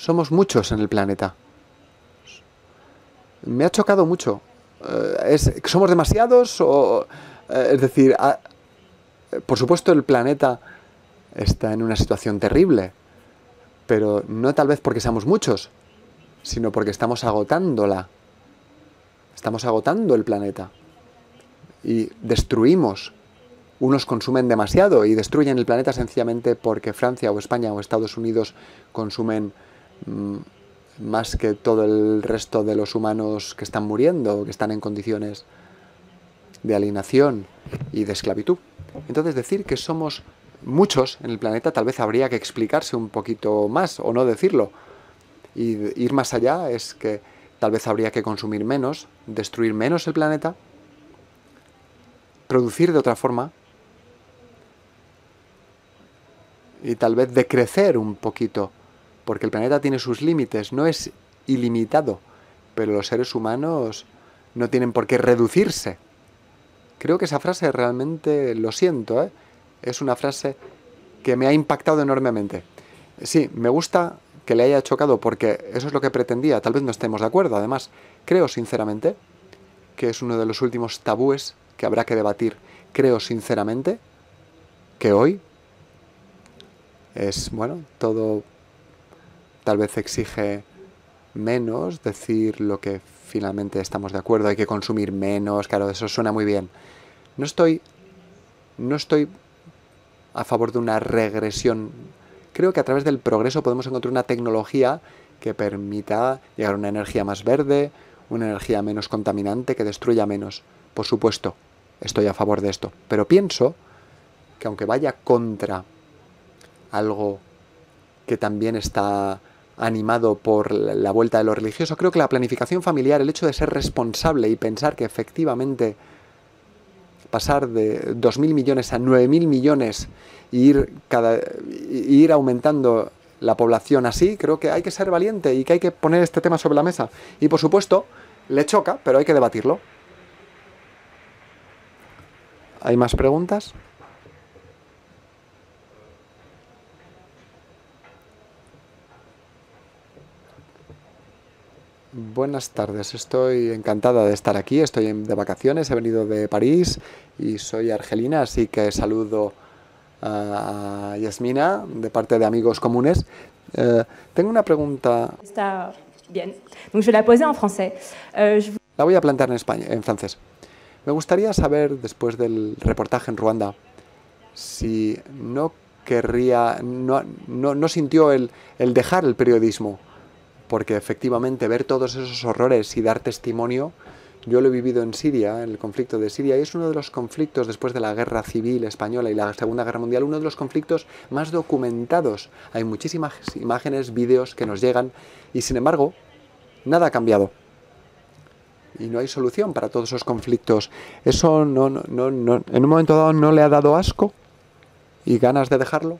Somos muchos en el planeta. Me ha chocado mucho. ¿Somos demasiados? Es decir, por supuesto el planeta está en una situación terrible, pero no tal vez porque seamos muchos, sino porque estamos agotándola. Estamos agotando el planeta y destruimos. Unos consumen demasiado y destruyen el planeta sencillamente porque Francia o España o Estados Unidos consumen más que todo el resto de los humanos que están muriendo, que están en condiciones de alienación y de esclavitud. Entonces, decir que somos muchos en el planeta tal vez habría que explicarse un poquito más o no decirlo. Y ir más allá es que tal vez habría que consumir menos, destruir menos el planeta, producir de otra forma y tal vez decrecer un poquito, porque el planeta tiene sus límites, no es ilimitado, pero los seres humanos no tienen por qué reducirse. Creo que esa frase realmente, lo siento, es una frase que me ha impactado enormemente. Sí, me gusta que le haya chocado porque eso es lo que pretendía, tal vez no estemos de acuerdo, además, creo sinceramente que es uno de los últimos tabúes que habrá que debatir. Creo sinceramente que hoy es, bueno, todo tal vez exige menos, decir lo que finalmente estamos de acuerdo, hay que consumir menos, claro, eso suena muy bien. No estoy a favor de una regresión. Creo que a través del progreso podemos encontrar una tecnología que permita llegar a una energía más verde, una energía menos contaminante, que destruya menos. Por supuesto, estoy a favor de esto, pero pienso que aunque vaya contra algo que también está animado por la vuelta de lo religioso, creo que la planificación familiar, el hecho de ser responsable y pensar que efectivamente pasar de 2.000 millones a 9.000 millones y ir aumentando la población así, creo que hay que ser valiente y que hay que poner este tema sobre la mesa. Y por supuesto, le choca, pero hay que debatirlo. ¿Hay más preguntas? Buenas tardes, estoy encantada de estar aquí, estoy de vacaciones, he venido de París y soy argelina, así que saludo a Yasmina de parte de amigos comunes. Tengo una pregunta. Está bien. Donc je vais la poser en français. La voy a plantear en francés. Me gustaría saber, después del reportaje en Ruanda, si no sintió el dejar el periodismo, porque efectivamente ver todos esos horrores y dar testimonio, yo lo he vivido en Siria, en el conflicto de Siria, y es uno de los conflictos después de la guerra civil española y la Segunda Guerra Mundial, uno de los conflictos más documentados. Hay muchísimas imágenes, vídeos que nos llegan y sin embargo, nada ha cambiado. Y no hay solución para todos esos conflictos. ¿Eso en un momento dado no le ha dado asco y ganas de dejarlo?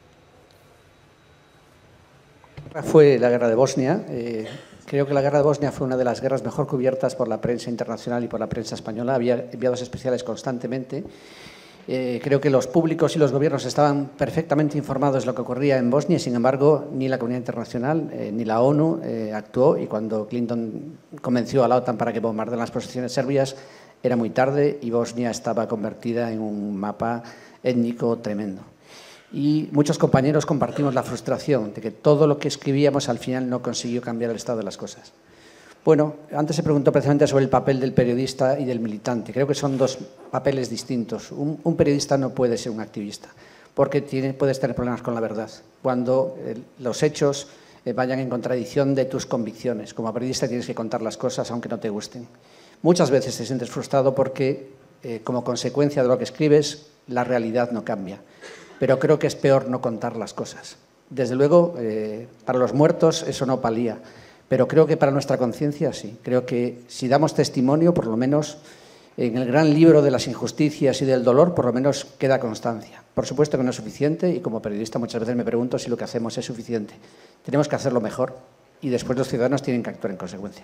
Fue la guerra de Bosnia. Creo que la guerra de Bosnia fue una de las guerras mejor cubiertas por la prensa internacional y por la prensa española. Había enviados especiales constantemente. Creo que los públicos y los gobiernos estaban perfectamente informados de lo que ocurría en Bosnia y, sin embargo, ni la comunidad internacional ni la ONU actuó, y cuando Clinton convenció a la OTAN para que bombardearan las posiciones serbias era muy tarde y Bosnia estaba convertida en un mapa étnico tremendo. Y muchos compañeros compartimos la frustración de que todo lo que escribíamos al final no consiguió cambiar el estado de las cosas. Bueno, antes se preguntó precisamente sobre el papel del periodista y del militante. Creo que son dos papeles distintos. Un periodista no puede ser un activista, porque puedes tener problemas con la verdad. Cuando los hechos vayan en contradicción de tus convicciones. Como periodista tienes que contar las cosas aunque no te gusten. Muchas veces te sientes frustrado porque, como consecuencia de lo que escribes, la realidad no cambia. Pero creo que es peor no contar las cosas. Desde luego, para los muertos eso no palía, pero creo que para nuestra conciencia sí. Creo que si damos testimonio, por lo menos en el gran libro de las injusticias y del dolor, por lo menos queda constancia. Por supuesto que no es suficiente y como periodista muchas veces me pregunto si lo que hacemos es suficiente. Tenemos que hacerlo mejor y después los ciudadanos tienen que actuar en consecuencia.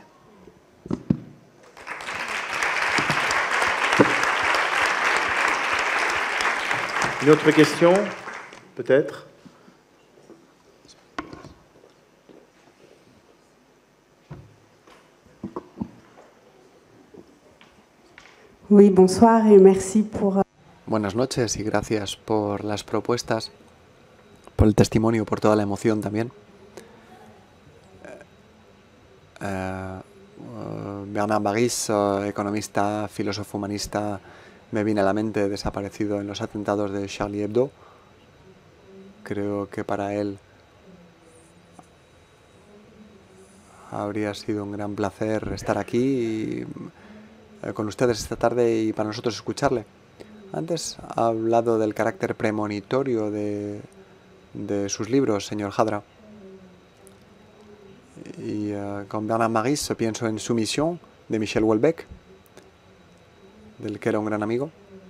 Une autre question, peut-être? Oui, bonsoir et merci pour... Buenas noches y gracias por las propuestas, por el testimonio, por toda la emoción también. Bernard Baris, economista, filósofo humanista, me viene a la mente, desaparecido en los atentados de Charlie Hebdo. Creo que para él habría sido un gran placer estar aquí con ustedes esta tarde y para nosotros escucharle. Antes ha hablado del carácter premonitorio de sus libros, señor Hadra. Y con Bernard Baris pienso en Sumisión, de Michel Houellebecq, del que era un gran amigo.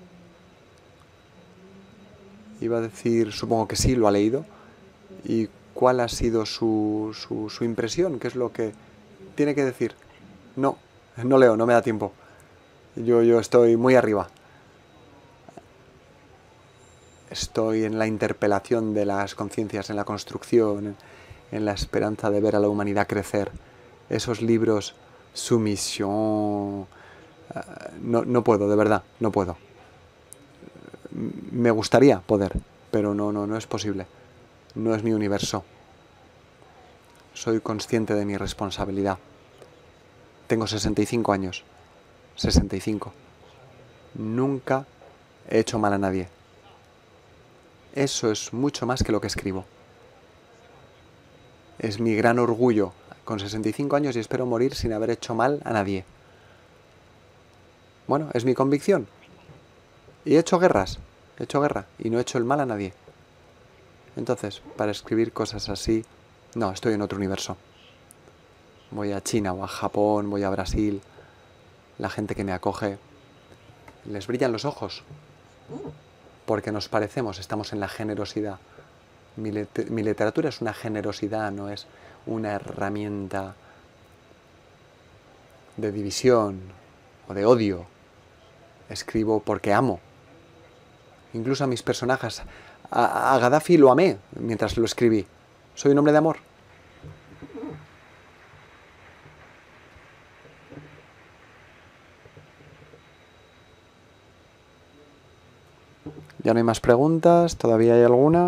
Iba a decir, supongo que sí, lo ha leído. ¿Y cuál ha sido su impresión? ¿Qué es lo que tiene que decir? No leo, no me da tiempo. Yo estoy muy arriba. Estoy en la interpelación de las conciencias, en la construcción, en la esperanza de ver a la humanidad crecer. Esos libros, Sumisión... No puedo, de verdad, no puedo. Me gustaría poder, pero no es posible. No es mi universo. Soy consciente de mi responsabilidad. Tengo 65 años. 65. Nunca he hecho mal a nadie. Eso es mucho más que lo que escribo. Es mi gran orgullo, con 65 años y espero morir sin haber hecho mal a nadie. Bueno, es mi convicción. Y he hecho guerra y no he hecho el mal a nadie. Entonces, para escribir cosas así, no, estoy en otro universo. Voy a China o a Japón, voy a Brasil, la gente que me acoge, les brillan los ojos, porque nos parecemos, estamos en la generosidad. Mi literatura es una generosidad, no es una herramienta de división o de odio. Escribo porque amo. Incluso a mis personajes. A Gaddafi lo amé mientras lo escribí. Soy un hombre de amor. Ya no hay más preguntas. ¿Todavía hay alguna?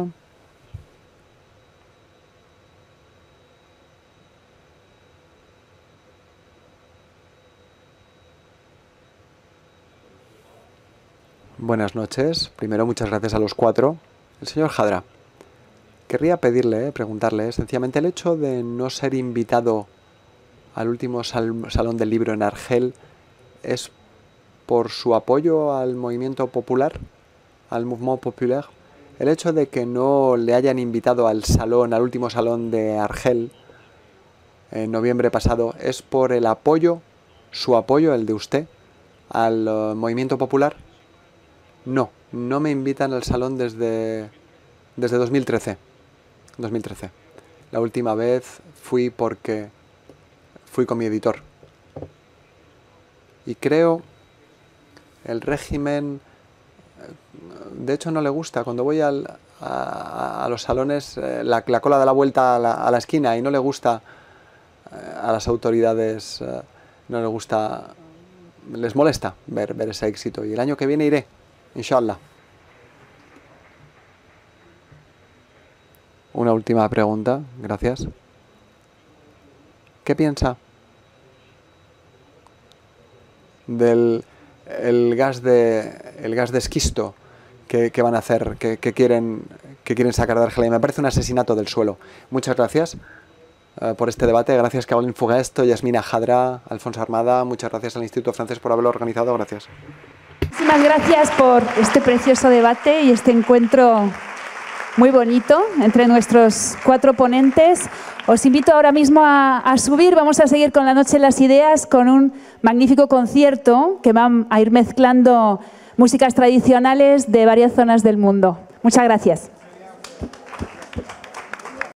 Buenas noches. Primero, muchas gracias a los cuatro. El señor Hadra, querría pedirle, preguntarle, sencillamente el hecho de no ser invitado al último salón del libro en Argel es por su apoyo al movimiento popular, al Mouvement Populaire. El hecho de que no le hayan invitado al último salón de Argel en noviembre pasado, es por el apoyo, su apoyo, el de usted, al movimiento popular. No me invitan al salón desde 2013. La última vez fui porque fui con mi editor. Y creo el régimen, de hecho no le gusta. Cuando voy a los salones, la cola da la vuelta a la esquina y no le gusta a las autoridades, no le gusta, les molesta ver ese éxito. Y el año que viene iré. Inshallah. Una última pregunta, gracias. ¿Qué piensa del gas de esquisto que van a hacer, que quieren sacar de Argelia? Me parece un asesinato del suelo. Muchas gracias por este debate. Gracias Caroline Fourest, Yasmina Hadra, Alfonso Armada. Muchas gracias al Instituto Francés por haberlo organizado. Gracias. Muchísimas gracias por este precioso debate y este encuentro muy bonito entre nuestros cuatro ponentes. Os invito ahora mismo a subir. Vamos a seguir con la Noche de las Ideas con un magnífico concierto que va a ir mezclando músicas tradicionales de varias zonas del mundo. Muchas gracias.